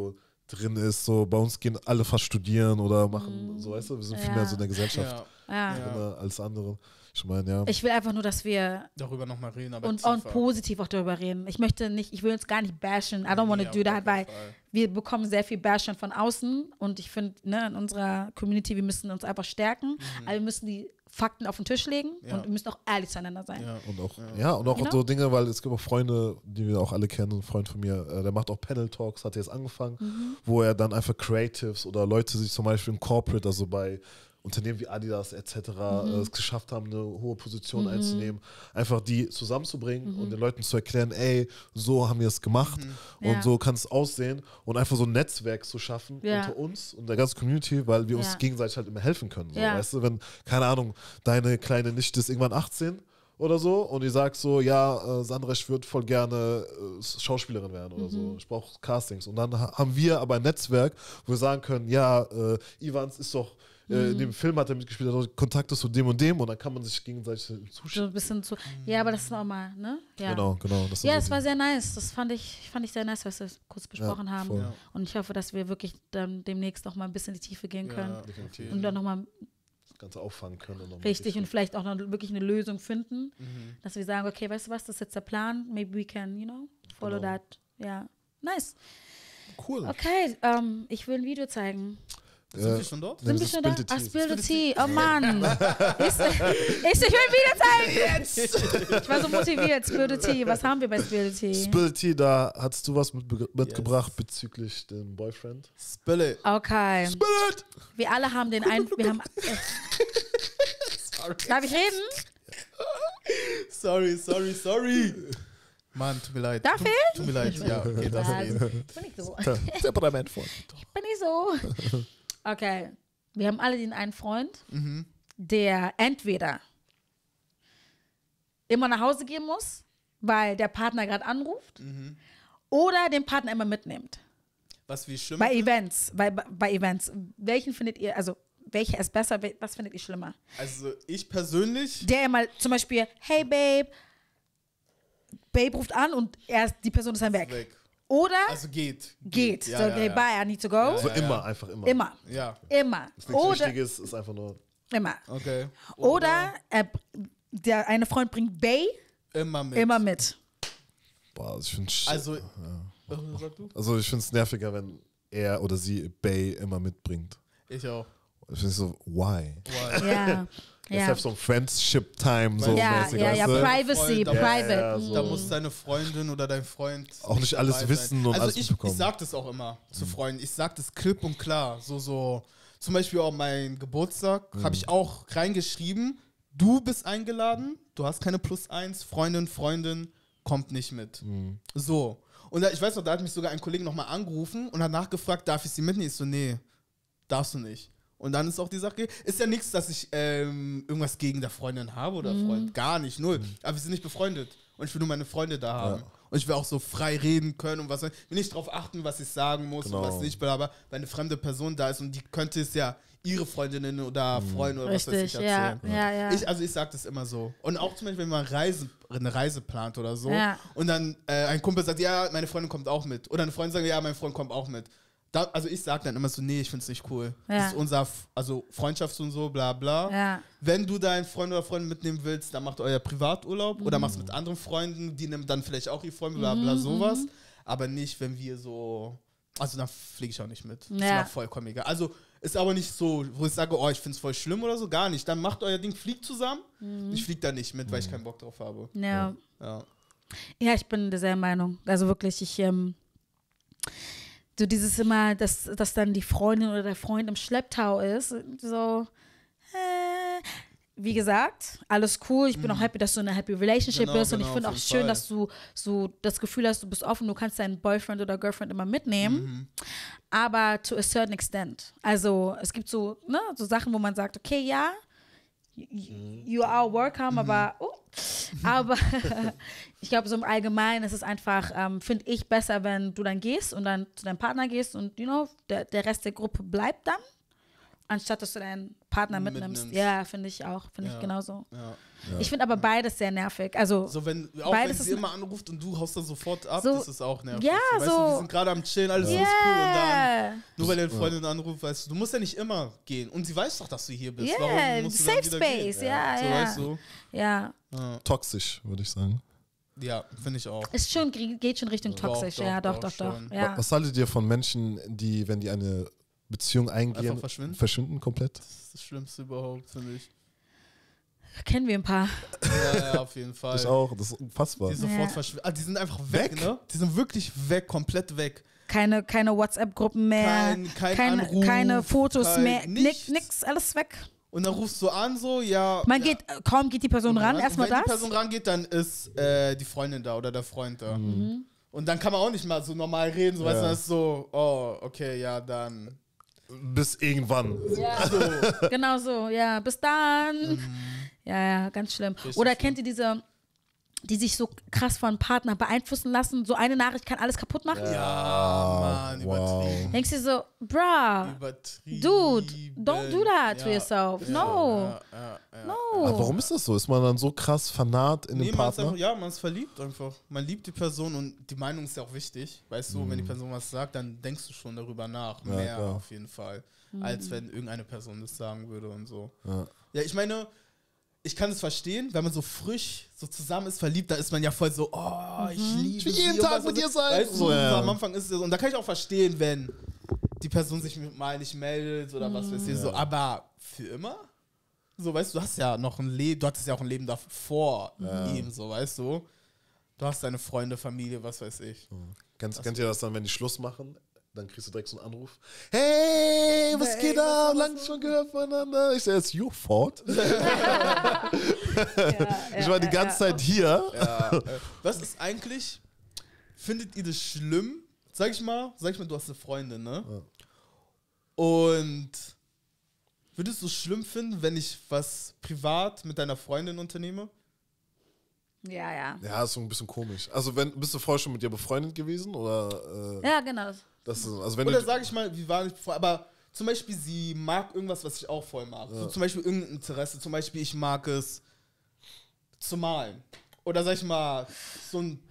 drin ist. So, bei uns gehen alle fast studieren oder machen,
Mhm.
so weißt du, wir sind
Ja.
viel mehr so in der Gesellschaft
Ja,
Ja.
Ja.
drin als andere. Ich meine, ja.
Ich will einfach nur, dass wir
darüber nochmal reden, aber
und,
tiefer.
und positiv auch darüber reden. Ich möchte nicht, ich will uns gar nicht bashen. I don't want
Nee,
to
auf
do
gar
that,
keinen
weil
Fall.
wir bekommen sehr viel Bashing von außen und ich finde, ne, in unserer Community, wir müssen uns einfach stärken, aber wir müssen die Fakten auf den Tisch legen
Ja.
und wir müssen auch ehrlich zueinander sein.
Ja.
Und auch,
Ja.
ja, und auch
You know?
so Dinge, weil es gibt auch Freunde, die wir auch alle kennen, ein Freund von mir, äh, der macht auch Panel Talks, hat jetzt angefangen,
Mhm.
wo er dann einfach Creatives oder Leute sich zum Beispiel im Corporate, also bei Unternehmen wie Adidas et cetera
Mhm.
äh, es geschafft haben, eine hohe Position einzunehmen, einfach die zusammenzubringen
Mhm.
und den Leuten zu erklären, ey, so haben wir es gemacht und
Ja.
so kann es aussehen und einfach so ein Netzwerk zu schaffen
Ja.
unter uns und der ganzen Community, weil wir uns
Ja.
gegenseitig halt immer helfen können. So,
Ja.
weißt du, wenn, keine Ahnung, deine kleine Nichte ist irgendwann achtzehn oder so und die sagt so, ja, äh, Sandra, ich würde voll gerne äh, Schauspielerin werden oder so, ich brauche Castings. Und dann ha haben wir aber ein Netzwerk, wo wir sagen können, ja, äh, Ivans ist doch, äh, in dem Film hat er mitgespielt, hat Kontakte zu dem und dem und dann kann man sich gegenseitig
So
zuschicken.
ein bisschen zu. Ja, aber das ist normal, ne? Ja.
Genau, genau. Das sind
Ja,
so
es war
die-
sehr nice. Das fand ich, fand ich sehr nice, was wir kurz besprochen haben.
voll.
Ja.
Und ich hoffe, dass wir wirklich dann demnächst noch mal ein bisschen in die Tiefe gehen können.
Ja,
Definitiv.
auf
Und
jeden.
dann nochmal
das Ganze auffangen können. Und noch mal
richtig und vielleicht auch noch wirklich eine Lösung finden.
Mhm.
Dass wir sagen, okay, weißt du was, das ist jetzt der Plan. Maybe we can, you know, follow
Genau.
that. Ja, nice.
Cool.
Okay, ähm, ich will ein Video zeigen.
Sind
Äh,
wir schon dort?
Nee,
Sind
das
wir
ist
schon da?
Spill the
Ah,
Tea.
Spill the Tea. Oh Mann. ich, ich, ich will ein Video zeigen. Jetzt. Ich war so motiviert. Spill the Tea. Was haben wir bei Spill the Tea?
Spill Tea, da hast du was mit, mitgebracht bezüglich dem Boyfriend.
Spill it.
Okay.
Spill it!
Wir alle haben den einen. Wir haben,
Sorry.
darf ich reden?
Sorry, sorry, sorry. Mann, tut mir leid.
Darf
tut,
ich?
Tut mir leid, ja, okay, darf
Ja,
reden.
ich bin nicht so.
Temperament voll.
Ich bin nicht so. Okay. Wir haben alle den einen Freund,
Mhm.
der entweder immer nach Hause gehen muss, weil der Partner gerade anruft,
Mhm.
oder den Partner immer mitnimmt.
Was wie schlimm
Bei Events. Bei, bei Events. Welchen findet ihr, also welcher ist besser, wel- was findet ihr schlimmer?
Also ich persönlich,
Der immer zum Beispiel, hey Babe, Babe ruft an und erst die Person ist dann weg.
weg.
Oder
Also geht.
geht.
Ja,
so,
ja,
okay,
ja.
bye, I need to go.
Ja,
So
ja.
immer, einfach immer.
Immer.
Ja,
Immer.
Ist nichts
Oder,
Wichtiges, ist einfach nur.
immer.
okay.
Oder er, der eine Freund bringt Bay
immer mit.
immer mit.
Boah, ich finde
Also, äh, sag du?
also ich finde es nerviger, wenn er oder sie Bay immer mitbringt.
Ich auch.
Ich finde so, why?
Why?
Ja.
Let's
ja.
have some friendship time, so
Ja,
mäßig,
ja, ja,
weißt du?
Privacy,
Freund, da-
private.
Ja, so.
Da muss deine Freundin oder dein Freund
Auch nicht alles
dabei
wissen
sein.
und
also
alles
ich, ich
mitbekommen.
sag das auch immer zu Freunden. Ich sag das klipp und klar. So, so, zum Beispiel auch mein Geburtstag habe ich auch reingeschrieben, du bist eingeladen, du hast keine Plus eins, Freundin, Freundin, kommt nicht mit. So. Und da, ich weiß noch, da hat mich sogar ein Kollege nochmal angerufen und hat nachgefragt, darf ich sie mitnehmen? Ich so, nee, darfst du nicht. Und dann ist auch die Sache, ist ja nichts, dass ich ähm, irgendwas gegen der Freundin habe oder Freund. Gar nicht, null. Aber wir sind nicht befreundet. Und ich will nur meine Freunde da haben. Und ich will auch so frei reden können und was. Ich will nicht darauf achten, was ich sagen muss
Genau.
und was nicht. Aber wenn eine fremde Person da ist und die könnte es ja ihre Freundinnen oder Freunde oder was weiß
Richtig,
ich
ja,
erzählen.
ja, ja.
Ich, also ich sage das immer so. Und auch zum Beispiel, wenn man Reise, eine Reise plant oder so
Ja.
und dann äh, ein Kumpel sagt, ja, meine Freundin kommt auch mit. Oder eine Freundin sagt, ja, mein Freund kommt auch mit. Da, also ich sage dann immer so, nee, ich finde es nicht cool.
Ja.
Das ist unser, F- also Freundschaft und so, bla bla.
Ja.
Wenn du deinen Freund oder Freundin mitnehmen willst, dann macht euer Privaturlaub
Mhm.
oder machst mit anderen Freunden, die nehmen dann vielleicht auch ihre Freunde, bla bla,
Mhm,
sowas. Aber nicht, wenn wir so, also dann fliege ich auch nicht mit. Das ist
Ja.
mir vollkommen egal. Also ist aber nicht so, wo ich sage, oh, ich finde es voll schlimm oder so, gar nicht. Dann macht euer Ding, fliegt zusammen.
Mhm.
Ich fliege da nicht mit, weil ich keinen Bock drauf habe.
Ja.
Ja.
Ja, ich bin derselben Meinung. Also wirklich, ich, ähm, so dieses immer, dass, dass dann die Freundin oder der Freund im Schlepptau ist, so, äh, wie gesagt, alles cool. Ich bin auch happy, dass du in einer happy relationship
Genau,
bist und
genau,
ich finde
auf
auch
jeden
schön,
Fall.
dass du so das Gefühl hast, du bist offen, du kannst deinen Boyfriend oder Girlfriend immer mitnehmen,
Mhm.
aber to a certain extent. Also es gibt so, ne, so Sachen, wo man sagt, okay, ja, you, you are welcome, aber oh, aber ich glaube, so im Allgemeinen ist es einfach, ähm, finde ich, besser, wenn du dann gehst und dann zu deinem Partner gehst und, you know, der, der Rest der Gruppe bleibt dann. anstatt dass du deinen Partner mitnimmst.
Mitnimmst.
Ja, finde ich auch. Finde
Ja.
ich genauso.
Ja.
Ja.
Ich finde aber beides sehr nervig. Also,
So, wenn, auch
Beides
wenn
ist
sie
n-
immer anruft und du haust dann sofort ab,
So-
das ist auch nervig.
Ja,
weißt
so-
Du, wir sind gerade am Chillen, alles ist cool und dann,
yeah.
nur weil deine Freundin anruft, weißt du, du musst ja nicht immer gehen. Und sie weiß doch, dass du hier bist. Warum
Yeah,
musst du
safe
dann wieder
space.
gehen?
Ja,
So,
ja.
weißt du?
Ja,
Ja,
Toxisch, würde ich sagen.
ja finde ich auch.
ist schon, geht schon Richtung
Doch,
toxisch.
doch,
ja, doch,
doch,
doch, doch.
schon.
Ja.
Was haltet ihr von Menschen, die, wenn die eine Beziehung eingehen,
Einfach verschwinden?
verschwinden komplett?
Das ist das Schlimmste überhaupt, finde ich.
Kennen wir ein paar.
Ja, ja, auf jeden Fall.
Ich auch, das ist unfassbar.
Die sofort
Ja.
verschwinden. Ah, die sind einfach weg,
Weg?
ne? Die sind wirklich weg, komplett weg.
Keine, keine WhatsApp-Gruppen mehr.
Kein, kein
keine,
Anruf.
keine Fotos
kein,
mehr.
Nichts.
Nix, nix, alles weg.
Und dann rufst du an, so, ja.
Man
ja.
geht, kaum geht die Person ran,
Und
erstmal
wenn
das.
die Person rangeht, dann ist äh, die Freundin da oder der Freund da.
Mhm.
Und dann kann man auch nicht mal so normal reden, so, weißt du,
Ja.
dann ist so, oh, okay, ja, dann.
Bis irgendwann.
Ja, genau so. Ja, bis dann. Ja, ja, ganz schlimm.
Richtig
Oder
schlimm.
kennt ihr diese, die sich so krass von Partner beeinflussen lassen? So eine Nachricht kann alles kaputt machen?
Ja, Mann,
wow.
übertrieben.
Denkst du so, bruh,
Übertrieben.
dude, don't do that to
Ja,
yourself.
ja,
No.
Ja, ja, ja.
No.
Aber warum ist das so? Ist man dann so krass fanat in
Nee,
den
man ist
Partner?
einfach, ja, man ist verliebt einfach. Man liebt die Person und die Meinung ist ja auch wichtig. Weißt du, wenn die Person was sagt, dann denkst du schon darüber nach.
Ja,
Mehr
klar.
auf jeden Fall. Als wenn irgendeine Person das sagen würde und so.
Ja.
Ja, ich meine, ich kann es verstehen, wenn man so frisch so zusammen ist, verliebt, da ist man ja voll so, oh, ich liebe
Ich will
sie
jeden
und
Tag
was
mit
und
dir
so.
sein.
Weißt du,
So, ja.
so am Anfang ist es, und da kann ich auch verstehen, wenn die Person sich mal nicht meldet oder was weiß ich, so, aber für immer? So, weißt du, du hast ja noch ein Leben, du hattest ja auch ein Leben davor ihm, so, weißt du. Du hast deine Freunde, Familie, was weiß ich.
Kennst, kennt ihr das dann, wenn die Schluss machen? Dann kriegst du direkt so einen Anruf. Hey, was
Hey,
geht
was-
ab?
was-
Lang nicht schon gehört voneinander. Ich sage, it's your fault.
Ja,
Ich war die
ja,
ganze
ja.
Zeit hier.
Ja, äh, was ist eigentlich, findet ihr das schlimm? Sag ich mal, sag ich mal, du hast eine Freundin, ne? Und würdest du es schlimm finden, wenn ich was privat mit deiner Freundin unternehme?
Ja, ja.
Ja, ist so ein bisschen komisch. Also, wenn, bist du vorher schon mit ihr befreundet gewesen? Oder, äh,
Ja, genau.
das ist, also wenn
Oder
du,
sag ich mal, wir waren nicht befreundet, aber zum Beispiel, sie mag irgendwas, was ich auch voll mag. So zum Beispiel irgendein Interesse. Zum Beispiel, ich mag es zu malen. Oder sag ich mal, so ein.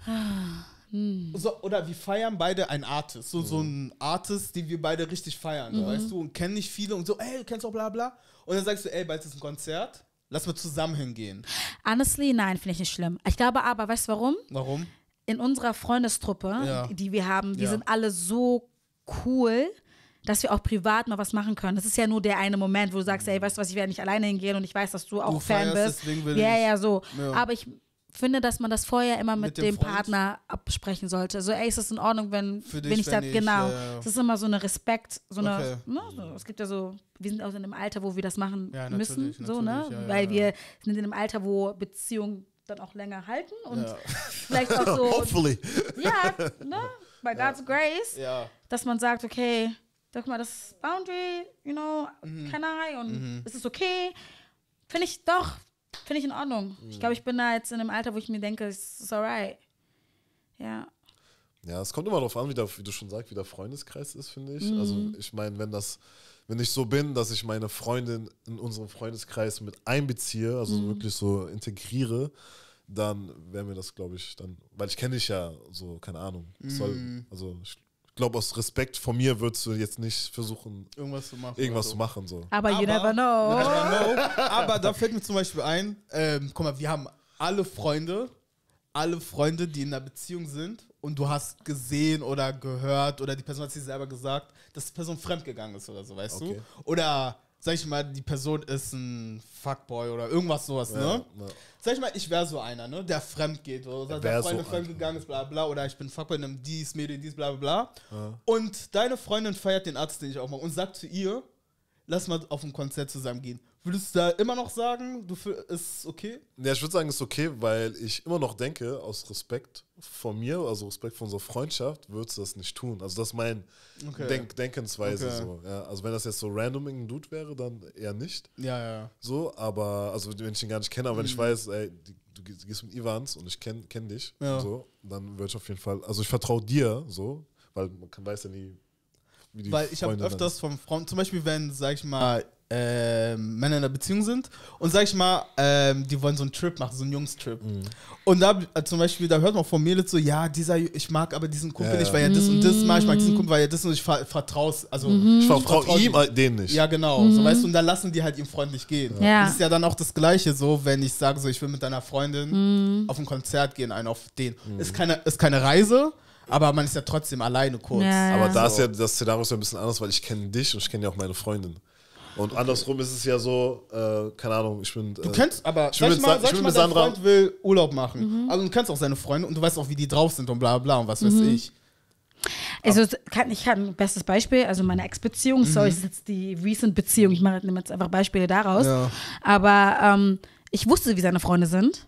So, oder wir feiern beide einen Artist. So, so ein Artist, den wir beide richtig feiern. So, weißt du? Und kennen nicht viele und so, ey, du kennst auch bla bla. Und dann sagst du, ey, bald ist ein Konzert. Lass mal zusammen hingehen.
Honestly, nein, finde ich nicht schlimm. Ich glaube aber, weißt du warum?
Warum?
In unserer Freundestruppe,
Ja.
die, die wir haben, die
Ja.
sind alle so cool, dass wir auch privat mal was machen können. Das ist ja nur der eine Moment, wo du sagst, ey, weißt du was, ich werde nicht alleine hingehen und ich weiß, dass du auch
Du
Fan
feierst,
bist.
deswegen will
Ja,
ich-
ja, so.
Ja.
Aber ich finde, dass man das vorher immer mit,
Mit dem
dem,
Freund?
Partner absprechen sollte. So, ey, ist das in Ordnung, wenn,
Für dich,
wenn ich
wenn
da,
ich,
genau.
ja, ja.
Es ist immer so eine Respekt, so eine,
Okay.
ne, so, es gibt ja so, wir sind auch in einem Alter, wo wir das machen
Ja,
müssen,
natürlich,
so, ne,
natürlich, ja, ja,
weil
ja.
wir sind in einem Alter, wo Beziehungen dann auch länger halten und
Ja.
vielleicht auch so,
hopefully.
ja, ne, by God's Grace,
Ja.
dass man sagt, okay, sag mal, das ist Boundary, you know,
Mhm.
can I und ist es okay? Finde ich doch, finde ich in Ordnung.
Mhm.
Ich glaube, ich bin da jetzt in einem Alter, wo ich mir denke, es ist alright. Ja.
Ja, es kommt immer darauf an, wie, der, wie du schon sagst, wie der Freundeskreis ist, finde ich.
Mhm.
Also ich meine, wenn das, wenn ich so bin, dass ich meine Freundin in unseren Freundeskreis mit einbeziehe, also
Mhm.
wirklich so integriere, dann wäre mir das, glaube ich, dann, weil ich kenne dich ja so, keine Ahnung. Es Soll,
Mhm.
also ich glaube, aus Respekt vor mir würdest du jetzt nicht versuchen,
Irgendwas zu machen.
irgendwas
oder
zu
so.
machen. So.
Aber, you
Aber-
never know.
You never know. Aber da fällt mir zum Beispiel ein, ähm, guck mal, wir haben alle Freunde, alle Freunde, die in einer Beziehung sind und du hast gesehen oder gehört oder die Person hat sich selber gesagt, dass die Person fremdgegangen ist oder so, weißt
Okay.
du? Oder, sag ich mal, die Person ist ein Fuckboy oder irgendwas sowas, ne?
Ja.
Sag ich mal, ich wäre so einer, ne, der fremd geht oder
Er
der
wär
Freundin
so
fremdgegangen ist, bla bla, oder ich bin Fuckboy in einem dies, Mädel, dies, bla bla bla. Und deine Freundin feiert den Arzt, den ich auch mache, und sagt zu ihr, lass mal auf ein Konzert zusammen gehen. Würdest du da immer noch sagen, du für, ist okay?
Ja, ich würde sagen, es ist okay, weil ich immer noch denke, aus Respekt von mir, also Respekt vor unserer Freundschaft, würdest du das nicht tun. Also das ist mein
Okay.
Denk Denkensweise
Okay.
so. Ja, also wenn das jetzt so random irgendein Dude wäre, dann eher nicht.
Ja, ja.
So, aber, also wenn ich ihn gar nicht kenne, aber wenn ich weiß, ey, die, du gehst gehst mit Ivans und ich kenne kenn dich,
Ja.
so, dann würde ich auf jeden Fall, also ich vertraue dir, so, weil man kann, weiß ja nie, wie die
Weil ich habe
Freundin dann
öfters
ist.
von Frauen, zum Beispiel wenn, sag ich mal, ähm, Männer in einer Beziehung sind und sag ich mal, ähm, die wollen so einen Trip machen, so einen Jungstrip.
Mhm.
Und da äh, zum Beispiel, da hört man von Mädels so, ja, dieser, ich mag aber diesen Kumpel
Ja,
nicht,
ja.
weil er das und das mag, ich mag diesen Kumpel, weil er das und ich ver vertraue also
Ich
ich
vertraue
vertrau
ihm,
ihm.
äh, den nicht.
Ja, genau, so weißt du, und dann lassen die halt ihren Freund nicht gehen.
Ja.
Und das ist ja dann auch das Gleiche so, wenn ich sage so, ich will mit deiner Freundin auf ein Konzert gehen, einen auf den. Ist keine, ist keine Reise, aber man ist ja trotzdem alleine kurz.
Ja,
Aber
ja.
da ist ja das Szenario ist ja ein bisschen anders, weil ich kenne dich und ich kenne ja auch meine Freundin. Und andersrum ist es ja so, äh, keine Ahnung, ich bin.
Du
äh,
kennst, aber
ich
sag
will
ich
mit
mal,
Sa-
sag
ich will
ich mal
mit
dein
Sandra-
Freund will Urlaub machen. Also du kennst auch seine Freunde und du weißt auch, wie die drauf sind und bla bla und was weiß ich.
Also kann, ich habe ein bestes Beispiel, also meine Ex-Beziehung, sorry, das ist jetzt die Recent-Beziehung, ich mache nehme jetzt einfach Beispiele daraus.
Ja.
Aber ähm, ich wusste, wie seine Freunde sind.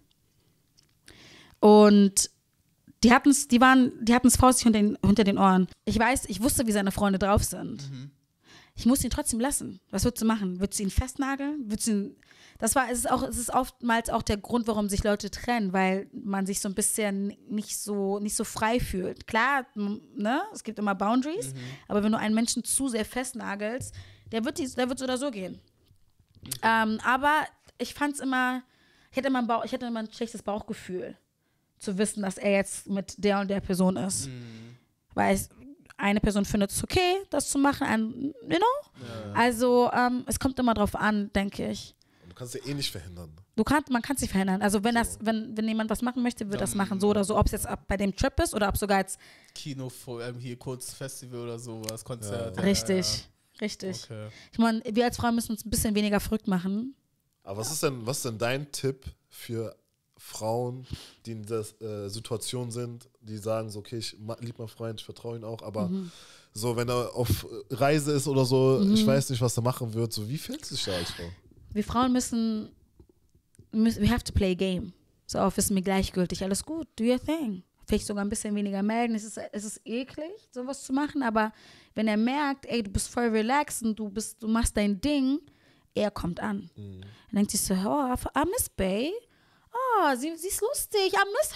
Und die hatten es, die waren, die hatten es faustig hinter den, hinter den Ohren. Ich weiß, ich wusste, wie seine Freunde drauf sind.
Mhm.
Ich musste ihn trotzdem lassen. Was würdest du machen? Würdest du ihn festnageln? Würdest du ihn, das war, es ist auch, es ist oftmals auch der Grund, warum sich Leute trennen, weil man sich so ein bisschen nicht so, nicht so frei fühlt. Klar, m- ne, es gibt immer Boundaries, aber wenn du einen Menschen zu sehr festnagelst, der wird, dies, der wird so oder so gehen. Ähm, aber ich fand es immer, ich hatte immer, ein Bauch, ich hatte immer ein schlechtes Bauchgefühl, zu wissen, dass er jetzt mit der und der Person ist. Weil es, eine Person findet es okay, das zu machen, ein, you know?
Ja.
Also ähm, es kommt immer drauf an, denke ich.
Du kannst ja eh nicht verhindern.
Du kannst, man kann es nicht verhindern. Also wenn das, wenn, wenn jemand was machen möchte, wird das machen, so oder so. Ob es jetzt ab bei dem Trip ist oder ob sogar jetzt
Kino, vor allem hier kurz Festival oder sowas, Konzert. Ja,
richtig, richtig.
Okay.
Ich meine, wir als Frauen müssen uns ein bisschen weniger verrückt machen.
Aber was ist denn, was ist denn dein Tipp für Frauen, die in der äh, Situation sind, die sagen so, okay, ich liebe meinen Freund, ich vertraue ihn auch, aber
Mhm.
so, wenn er auf Reise ist oder so, ich weiß nicht, was er machen wird, so, wie fühlst du dich da als Frau?
Wir Frauen müssen, müssen, we have to play a game. So oft ist mir gleichgültig, alles gut, do your thing. Vielleicht sogar ein bisschen weniger melden. Es ist, es ist eklig, sowas zu machen, aber wenn er merkt, ey, du bist voll relaxed und du, bist, du machst dein Ding, er kommt an.
Mhm.
Dann denkt sich so, oh, I miss Bae. Oh, sie, sie ist lustig, I miss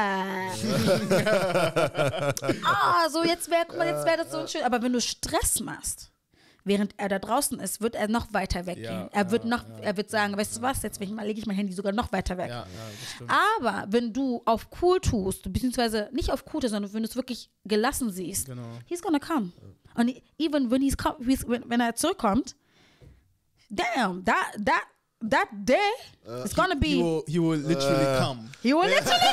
her. Ah, so jetzt wäre wär das so ein schön. Aber wenn du Stress machst, während er da draußen ist, wird er noch weiter weggehen.
Ja,
er wird
ja,
noch,
ja,
er wird sagen, weißt du was, jetzt lege ich mein Handy sogar noch weiter weg.
Ja, ja, das stimmt.
Aber wenn du auf cool tust, beziehungsweise nicht auf cool tust, sondern wenn du es wirklich gelassen siehst,
Genau.
he's gonna come. Und even when he's come, he's, wenn, wenn er zurückkommt, damn, that, that, that day is gonna
He
be,
will, he will literally
Äh.
come.
he will literally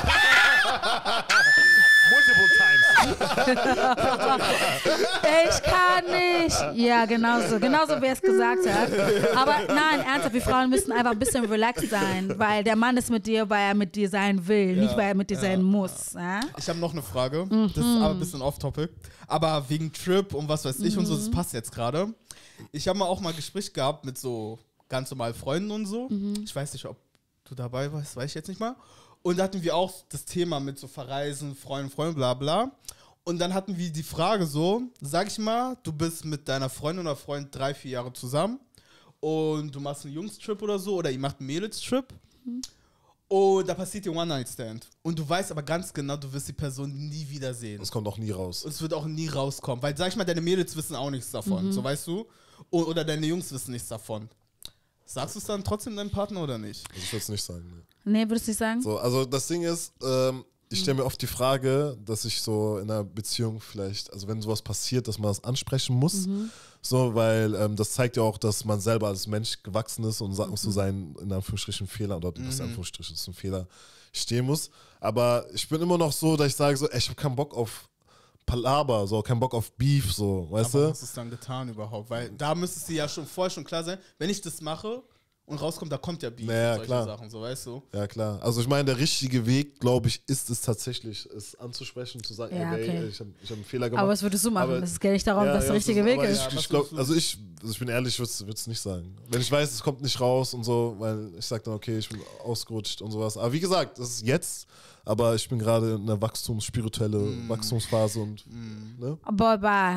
Multiple times.
Ich kann nicht. Ja, genau so. Genauso, wie er es gesagt hat. Aber nein, ernsthaft, wir Frauen müssen einfach ein bisschen relaxed sein, weil der Mann ist mit dir, weil er mit dir sein will, nicht weil er mit dir sein muss. Ja?
Ich habe noch eine Frage. Das ist aber ein bisschen off-topic. Aber wegen Trip und was weiß ich und so, das passt jetzt gerade. Ich habe mal auch mal ein Gespräch gehabt mit so ganz normalen Freunden und so. Ich weiß nicht, ob du dabei warst, weiß ich jetzt nicht mal. Und da hatten wir auch das Thema mit so Verreisen, Freunde, Freunde, bla bla. Und dann hatten wir die Frage so, sag ich mal, du bist mit deiner Freundin oder Freund drei, vier Jahre zusammen und du machst einen Jungs-Trip oder so oder ihr macht einen Mädels-Trip und da passiert dir ein One-Night-Stand. Und du weißt aber ganz genau, du wirst die Person nie wiedersehen.
Das kommt auch nie raus.
Und es wird auch nie rauskommen. Weil, sag ich mal, deine Mädels wissen auch nichts davon, so weißt du? O- Oder deine Jungs wissen nichts davon. Sagst du es dann trotzdem deinem Partner oder nicht?
Also ich würde es nicht sagen. Ne.
Nee, würdest du nicht sagen?
So, also das Ding ist, ähm, ich stelle mir oft die Frage, dass ich so in einer Beziehung vielleicht, also wenn sowas passiert, dass man das ansprechen muss. So, weil ähm, das zeigt ja auch, dass man selber als Mensch gewachsen ist und sagen zu seinen, in Anführungsstrichen, Fehler, oder das in Anführungsstrichen ist ein Fehler, stehen muss. Aber ich bin immer noch so, dass ich sage so, ey, ich habe keinen Bock auf Palaber, so, keinen Bock auf Beef, so, weißt
Aber
du?
was ist dann getan überhaupt? Weil da müsste es dir ja schon vorher schon klar sein, wenn ich das mache und rauskommt, da kommt ja Beef
Naja,
und solche
klar.
Sachen, so weißt du?
Ja, klar. Also ich meine, der richtige Weg, glaube ich, ist es tatsächlich, es anzusprechen, zu sagen,
Ja,
ey,
okay.
ey, ich habe ich hab einen Fehler gemacht.
Aber was würdest du machen?
Aber-
das geht nicht darum,
Ja,
was der
ja,
richtige
das ist-
Weg
aber
ist.
Ja,
Ich,
was
ich glaub,
würdest du-
also ich, also ich bin ehrlich, ich würde es nicht sagen. Wenn ich weiß, es kommt nicht raus und so, weil ich sage dann, okay, ich bin ausgerutscht und sowas. Aber wie gesagt, das ist jetzt, aber ich bin gerade in einer Wachstums-, spirituelle
Mm.
Wachstumsphase und, ne?
Boah, bah.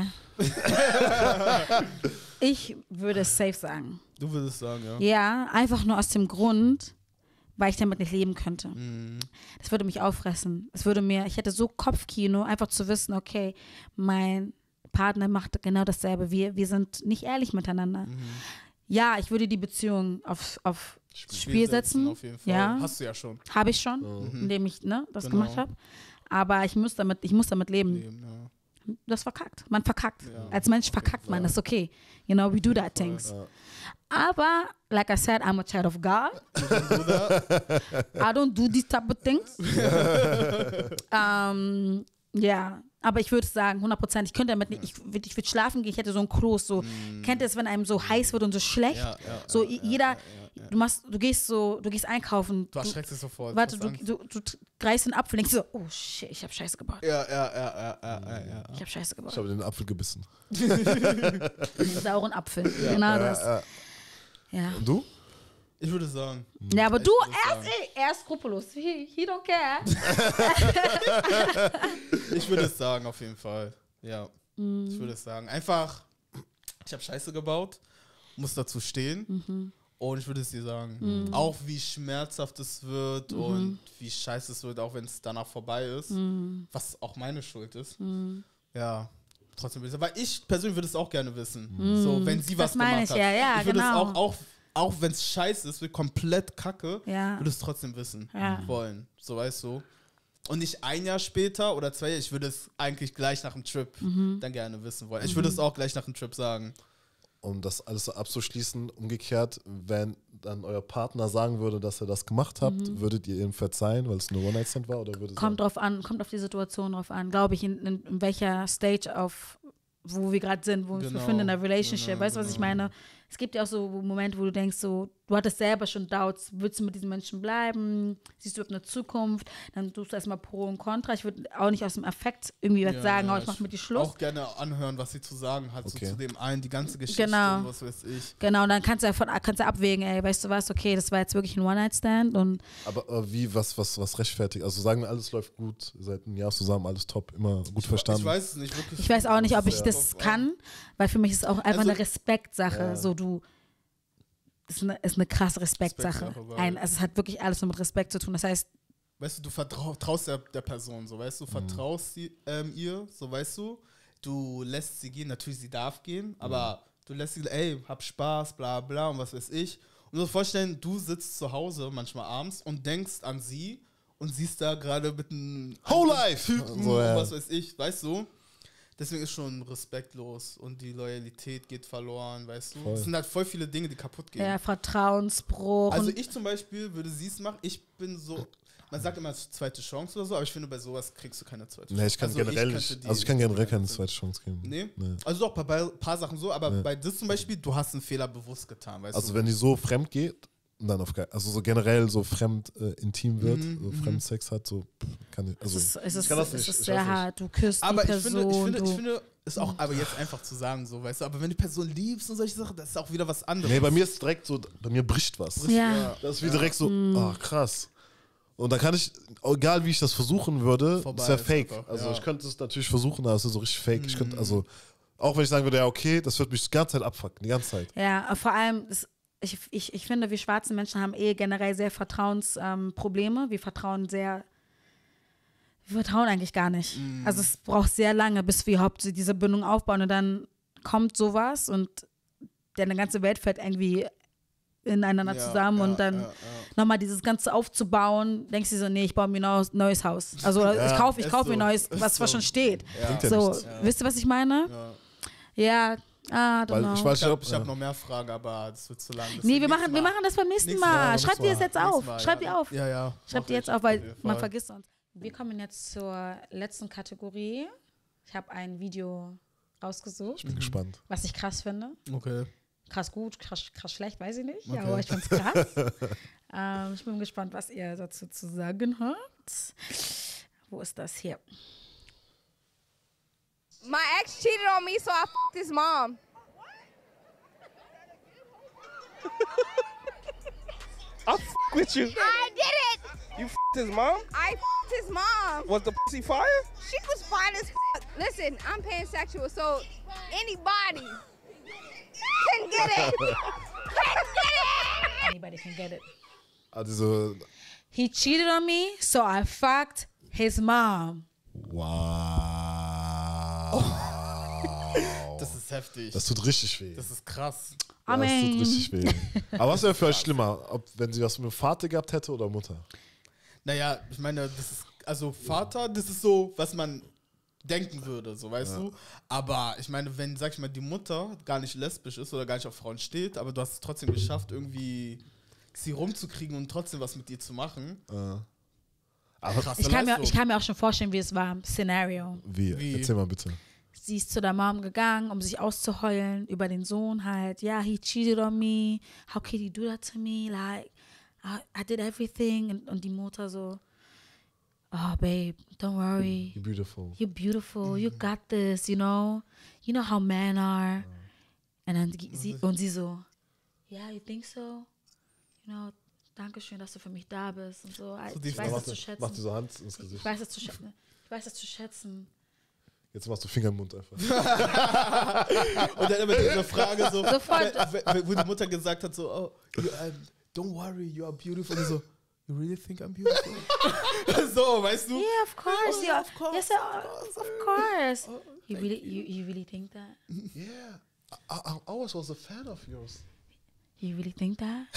Ich würde es safe sagen.
Du würdest sagen, ja.
Ja, einfach nur aus dem Grund, weil ich damit nicht leben könnte.
Mhm.
Das würde mich auffressen. Es würde mir, ich hätte so Kopfkino, einfach zu wissen, okay, mein Partner macht genau dasselbe. Wir, wir sind nicht ehrlich miteinander.
Mhm.
Ja, ich würde die Beziehung auf, auf Spiel, Spiel setzen.
Auf jeden Fall.
Ja.
Hast du ja schon.
Habe ich schon,
Mhm.
indem ich ne, das
Genau.
gemacht habe. Aber ich muss damit, ich muss damit leben.
Leben, ja.
Das verkackt. Man verkackt.
Ja,
Als Mensch
auf jeden
verkackt man.
Fall.
Das ist okay. You know, we do that things.
Ja.
Aber, like I said, I'm a child of God.
Bruder,
I don't do these type of things. ähm, ja, aber ich würde sagen, hundert Prozent, ich könnte damit nicht, ich würde ich würd schlafen gehen, ich hätte so einen Kloß, so, kennt ihr es, wenn einem so heiß wird und so schlecht?
ja, ja,
so,
ja,
jeder,
ja, ja, ja.
du machst, du gehst so, du gehst einkaufen,
Du erschreckst dich sofort.
warte,
hast
du,
Angst.
du, du, du greifst den Apfel und denkst so, oh shit, ich hab Scheiße gebaut.
Ja, ja, ja, ja, ja, ja, ja.
Ich hab Scheiße gebaut.
Ich habe den Apfel gebissen.
Sauren Apfel, genau das.
Ja, ja.
Ja.
Und du?
Ich würde sagen.
Ja, aber
Ich
du,
würde
er
sagen.
ist, eh- er ist skrupellos. He, he don't care.
Ich würde es sagen, auf jeden Fall. Ja.
Mm.
Ich würde es sagen. Einfach, ich habe Scheiße gebaut, muss dazu stehen.
Mhm.
Und ich würde es dir sagen.
Mm.
Auch wie schmerzhaft es wird und wie scheiße es wird, auch wenn es danach vorbei ist.
Mm.
Was auch meine Schuld ist.
Mm.
Ja. Trotzdem würde ich sagen. Weil ich persönlich würde es auch gerne wissen. So, wenn sie
Das
was
meine
gemacht
ich,
hat.
ja, ja,
ich würde
genau.
es auch, auch, auch wenn es scheiße ist, wird komplett kacke,
Ja.
würde es trotzdem wissen
Ja.
wollen. So, weißt du. Und nicht ein Jahr später oder zwei Jahre, ich würde es eigentlich gleich nach dem Trip
Mhm.
dann gerne wissen wollen. Ich würde es auch gleich nach dem Trip sagen.
Um das alles so abzuschließen, umgekehrt, wenn dann euer Partner sagen würde, dass er das gemacht habt, würdet ihr ihm verzeihen, weil es nur One-Night-Stand war? Oder würde
Mhm. Kommt drauf an, kommt auf die Situation drauf an, glaube ich, in, in, in welcher Stage auf, wo wir gerade sind, wo wir uns
Genau,
befinden in der Relationship.
genau,
Weißt du, was ich
genau.
meine? Es gibt ja auch so Momente, wo du denkst, so, du hattest selber schon Doubts, willst du mit diesem Menschen bleiben? Siehst du überhaupt eine Zukunft? Dann tust du erstmal Pro und Contra. Ich würde auch nicht aus dem Affekt irgendwie
Ja,
sagen,
ja,
oh, ich mach mit dir Schluss.
Auch gerne anhören, was sie zu sagen hat,
Okay.
so zu dem einen, die ganze Geschichte
Genau.
und was weiß ich.
Genau, und dann kannst du, davon, kannst du abwägen, ey, weißt du was, okay, das war jetzt wirklich ein One-Night-Stand und
Aber äh, wie, was, was, was rechtfertigt? Also sagen wir, alles läuft gut, seit einem Jahr zusammen, alles top, immer gut verstanden.
Ich weiß es nicht wirklich.
ich weiß auch nicht, ob ich
Ja.
das kann, weil für mich ist es auch einfach
Also-
eine Respektsache.
Ja.
So, du, es ist eine, ist eine krasse Respektsache.
Respektsache, weil-
Ein, also es hat wirklich alles nur mit Respekt zu tun. Das heißt,
Weißt du, du vertraust der, der Person, so weißt du, vertraust sie, ähm, ihr, so weißt du, du lässt sie gehen, natürlich sie darf gehen, aber du lässt sie, ey, hab Spaß, bla bla und was weiß ich. Und so vorstellen, du sitzt zu Hause manchmal abends und denkst an sie und siehst da gerade mit einem
Whole life!
Typen
So, ja.
und was weiß ich, weißt du? Deswegen ist schon respektlos und die Loyalität geht verloren, weißt du?
Voll.
Es sind halt voll viele Dinge, die kaputt gehen.
der Vertrauensbruch.
Also
und
ich zum Beispiel würde sie es machen. Ich bin so, man sagt immer zweite Chance oder so, aber ich finde, bei sowas kriegst du keine zweite Chance.
Nee, ich kann
Also
generell
könnte
nicht.
die-
Also ich kann generell keine zweite Chance geben.
Nee?
Nee.
Also doch, bei ein paar Sachen so, aber bei das zum Beispiel, du hast einen Fehler bewusst getan, weißt
Also
du?
wenn die so fremd geht, dann auf gar, also so generell so fremd äh, intim wird,
Mhm,
so
mhm.
fremd Sex hat, so pff, kann ich.
es
Also
ist, es ist,
kann das
es
nicht,
ist
ich
sehr
weiß nicht.
hart. Du küsst
aber
die
ich
Person.
finde, ich finde,
du,
ich finde, ist auch aber jetzt einfach zu sagen, so, weißt du, aber wenn die Person liebst und solche Sachen, das ist auch wieder was anderes.
nee, bei mir ist direkt so, bei mir bricht was.
ja.
Das ist wie direkt so, ah krass. Und dann kann ich, egal wie ich das versuchen würde,
Vorbei
ist ja
ist
fake.
einfach,
Also
ja.
ich könnte es natürlich versuchen, aber es ist so richtig fake. Ich
Mhm.
könnte, also, auch wenn ich sagen würde, ja okay, das wird mich die ganze Zeit abfucken, die ganze Zeit.
Ja, vor allem, das, ich, ich, ich finde, wir schwarze Menschen haben eh generell sehr Vertrauensprobleme. Ähm, Probleme. wir vertrauen sehr, wir vertrauen eigentlich gar nicht.
Mm.
Also es braucht sehr lange, bis wir überhaupt so diese Bindung aufbauen und dann kommt sowas und deine ganze Welt fällt irgendwie ineinander
Ja,
zusammen
ja,
und dann
ja, ja.
nochmal dieses Ganze aufzubauen, denkst du so, nee, ich baue mir ein neues, neues Haus. Also
Ja,
ich kaufe ich
ist
kauf
so,
mir neues,
ist
was, was
so.
schon steht.
Ja.
Bringt ja
So,
nichts.
Ja.
wisst ihr, was ich meine?
Ja.
Ja, ah, I don't
Weil
know.
ich weiß
Ich
nicht,
habe
ob.
ich hab
ja.
noch mehr Fragen, aber das wird zu lang.
Nee,
Deswegen
wir machen,
nächstes
wir
Mal.
machen das beim nächsten
Nächstes
Mal.
Mal,
Schreibt
nächstes
ihr das
Mal.
jetzt
Nächstes
auf.
Mal,
Schreibt
ja.
ihr auf.
Ja, ja.
Schreibt
mach
ihr jetzt
ich,
auf, weil
auf jeden
man
Fall.
vergisst uns. Wir kommen jetzt zur letzten Kategorie. Ich habe ein Video rausgesucht,
Ich bin gespannt.
was ich krass finde.
Okay.
Krass gut, krass, krass schlecht, weiß ich nicht.
Okay.
Aber ich find's krass. ähm, ich bin gespannt, was ihr dazu zu sagen habt. Wo ist das hier?
My ex cheated on me, so I fucked his mom.
I f with you.
I did it.
You f his mom?
I fucked his mom.
Was the pussy fire?
She was fine as fuck. Listen, I'm pansexual, so anybody can get it. Can get it.
Anybody can get it.
Ah, diese.
He cheated on me, so I fucked his mom.
Wow. Wow.
Das ist heftig.
Das tut richtig weh.
Das ist krass.
Ja, das
Amen.
tut richtig weh. Aber was wäre für euch schlimmer, ob, wenn sie was mit dem Vater gehabt hätte oder Mutter?
Naja, ich meine, das ist, also Vater, das ist so, was man denken würde, so, weißt
Ja.
du? Aber ich meine, wenn, sag ich mal, die Mutter gar nicht lesbisch ist oder gar nicht auf Frauen steht, aber du hast es trotzdem geschafft, irgendwie sie rumzukriegen und trotzdem was mit ihr zu machen.
Äh. Aber
Krasse
Ich kann, mir,
Leistung.
ich kann mir auch schon vorstellen, wie es war. Szenario.
wie?
Wie?
Erzähl mal bitte.
Sie ist zu der Mom gegangen, um sich auszuheulen über den Sohn halt. Ja, yeah, he cheated on me. How could he do that to me? Like, I, I did everything. Und, und die Mutter so, oh, babe, don't worry.
You're beautiful.
You're beautiful. You got this, you know? You know how men are. Und, dann die, sie, und sie so, yeah, you think so? You know, danke schön, dass du für mich da bist. Und so.
So
Ich
die-
weiß
Mach
das zu
dir-
schätzen.
Mach dir so Hand ins
Ich
Gesicht.
weiß das zu schätzen. Ich weiß das zu schätzen.
Jetzt machst du Finger im Mund einfach.
Und dann immer diese Frage so,
Sofort.
w- w- wo die Mutter gesagt hat so, oh, you, um, don't worry, you are beautiful. Und die so, you really think I'm beautiful? So, weißt du?
Yeah, of course.
Oh,
yeah,
of course,
Yes, uh, of course. You really, you, you really think that?
Yeah. I, I always was a fan of yours.
You really think that?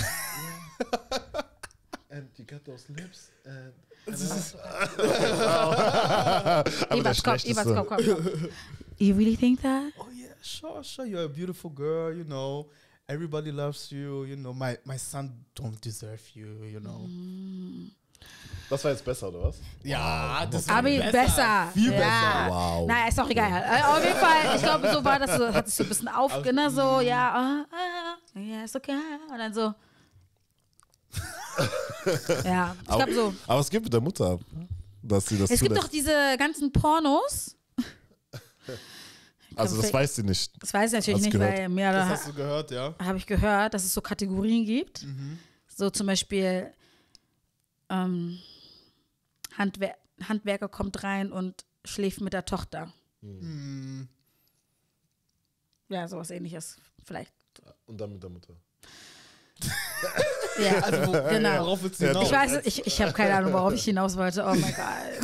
And you got those lips. And
Eva,
der
komm,
Schlechteste.
Eva, komm, komm, komm. You really think that?
Oh yeah, sure, sure, you're a beautiful girl, you know. Everybody loves you, you know. My, my son don't deserve you, you know.
Das war jetzt besser, oder was?
Ja, das war
Aber besser.
Viel
ja.
besser.
Wow.
Naja, ist auch egal. Äh, Auf jeden Fall, ich glaube, so war das so, hat sich so ein bisschen auf, ne, so, ja, ah, ah, ja, ist okay. Und dann so. Ja, ich glaube so.
Aber es gibt mit der Mutter ab, dass sie das
Es gibt
zulässt.
doch diese ganzen Pornos.
Also das weiß sie nicht.
Das weiß ich natürlich
Hast
nicht,
gehört.
weil mir
Das
da
hast du gehört, ja?
habe ich gehört, dass es so Kategorien gibt.
Mhm.
So zum Beispiel ähm, Handwer Handwerker kommt rein und schläft mit der Tochter.
Mhm.
Ja, sowas ähnliches vielleicht.
Und dann mit der Mutter.
Ja,
Also, wo,
genau.
worauf willst du
Ja,
hinaus?
Ich weiß, ich, ich habe keine Ahnung, worauf ich hinaus wollte. Oh mein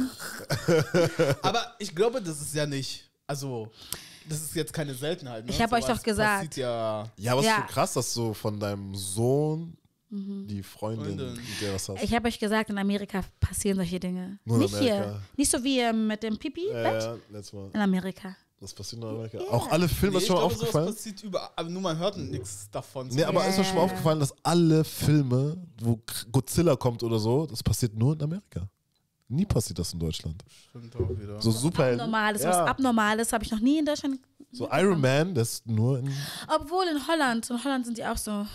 Gott.
Aber ich glaube, das ist ja nicht, also, das ist jetzt keine Seltenheit. Ne?
Ich hab euch
Sowas
doch gesagt.
passiert ja.
Ja, aber es
Ja.
ist schon krass, dass du von deinem Sohn die Freundin,
Freundin.
mit der was hast.
Ich habe euch gesagt, in Amerika passieren solche Dinge.
Nur in
Nicht hier.
Amerika.
Nicht so wie ähm, mit dem Pipi-Bett.
ja, ja, letztes Mal.
In Amerika.
Das passiert in Amerika. Auch alle Filme,
Nee,
ist
ich
schon mal
glaube, sowas
aufgefallen?
passiert überall, aber nur man hört nichts davon.
Nee, aber ist mir schon mal
Ja.
aufgefallen, dass alle Filme, wo Godzilla kommt oder so, das passiert nur in Amerika. Nie passiert das in Deutschland.
Stimmt auch wieder.
So Superhelden.
Abnormales,
ja.
was Abnormales habe ich noch nie in Deutschland.
So Iron Man, das ist nur in.
Obwohl in Holland, in Holland sind die auch so.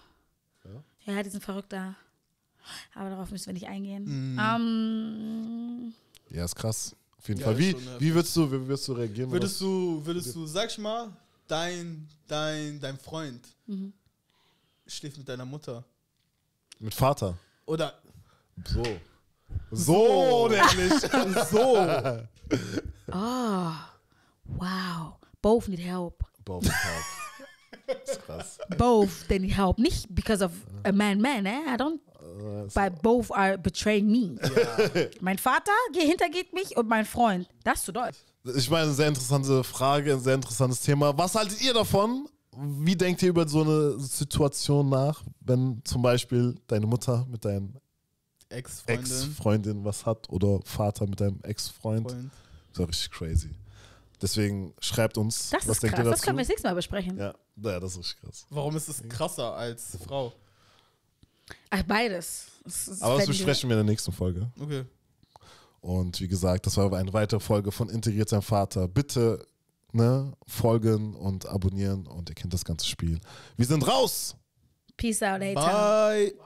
Ja, die sind verrückt da. Aber darauf müssen wir nicht eingehen.
Mhm.
Ähm,
Ja, ist krass. Auf jeden
Ja,
Fall.
ist
Wie,
schon heftig.
wie würdest du, wie würdest du reagieren? wenn
Würdest du, würdest du, sag ich mal, dein, dein, dein Freund
Mhm.
schläft mit deiner Mutter?
das- mit Vater.
Oder
So. So, nämlich.
so.
oh, wow. Both need help.
Boah, Tag. Das ist krass.
Both they need help. Nicht because of a man, man, eh? I don't.
Äh,
But both are betraying me. Mein Vater ge- hintergeht mich und mein Freund. Das ist zu deutsch.
Ich meine, eine sehr interessante Frage, ein sehr interessantes Thema. Was haltet ihr davon? Wie denkt ihr über so eine Situation nach, wenn zum Beispiel deine Mutter mit deinem
Ex-Freundin.
Ex-Freundin was hat oder Vater mit deinem Ex-Freund?
Freund.
Das ist ja richtig crazy. Deswegen schreibt uns,
Das
was
ist
denkt
krass.
ihr
Das
dazu?
können wir das nächste Mal besprechen.
ja. ja, das ist richtig krass.
Warum ist es krasser als Frau?
Ach, beides. Das ist-
Aber das
wenn die-
besprechen wir in der nächsten Folge.
Okay.
Und wie gesagt, das war eine weitere Folge von Integriert sein Vater. Bitte ne, folgen und abonnieren und ihr kennt das ganze Spiel. Wir sind raus!
Peace out, later.
Bye.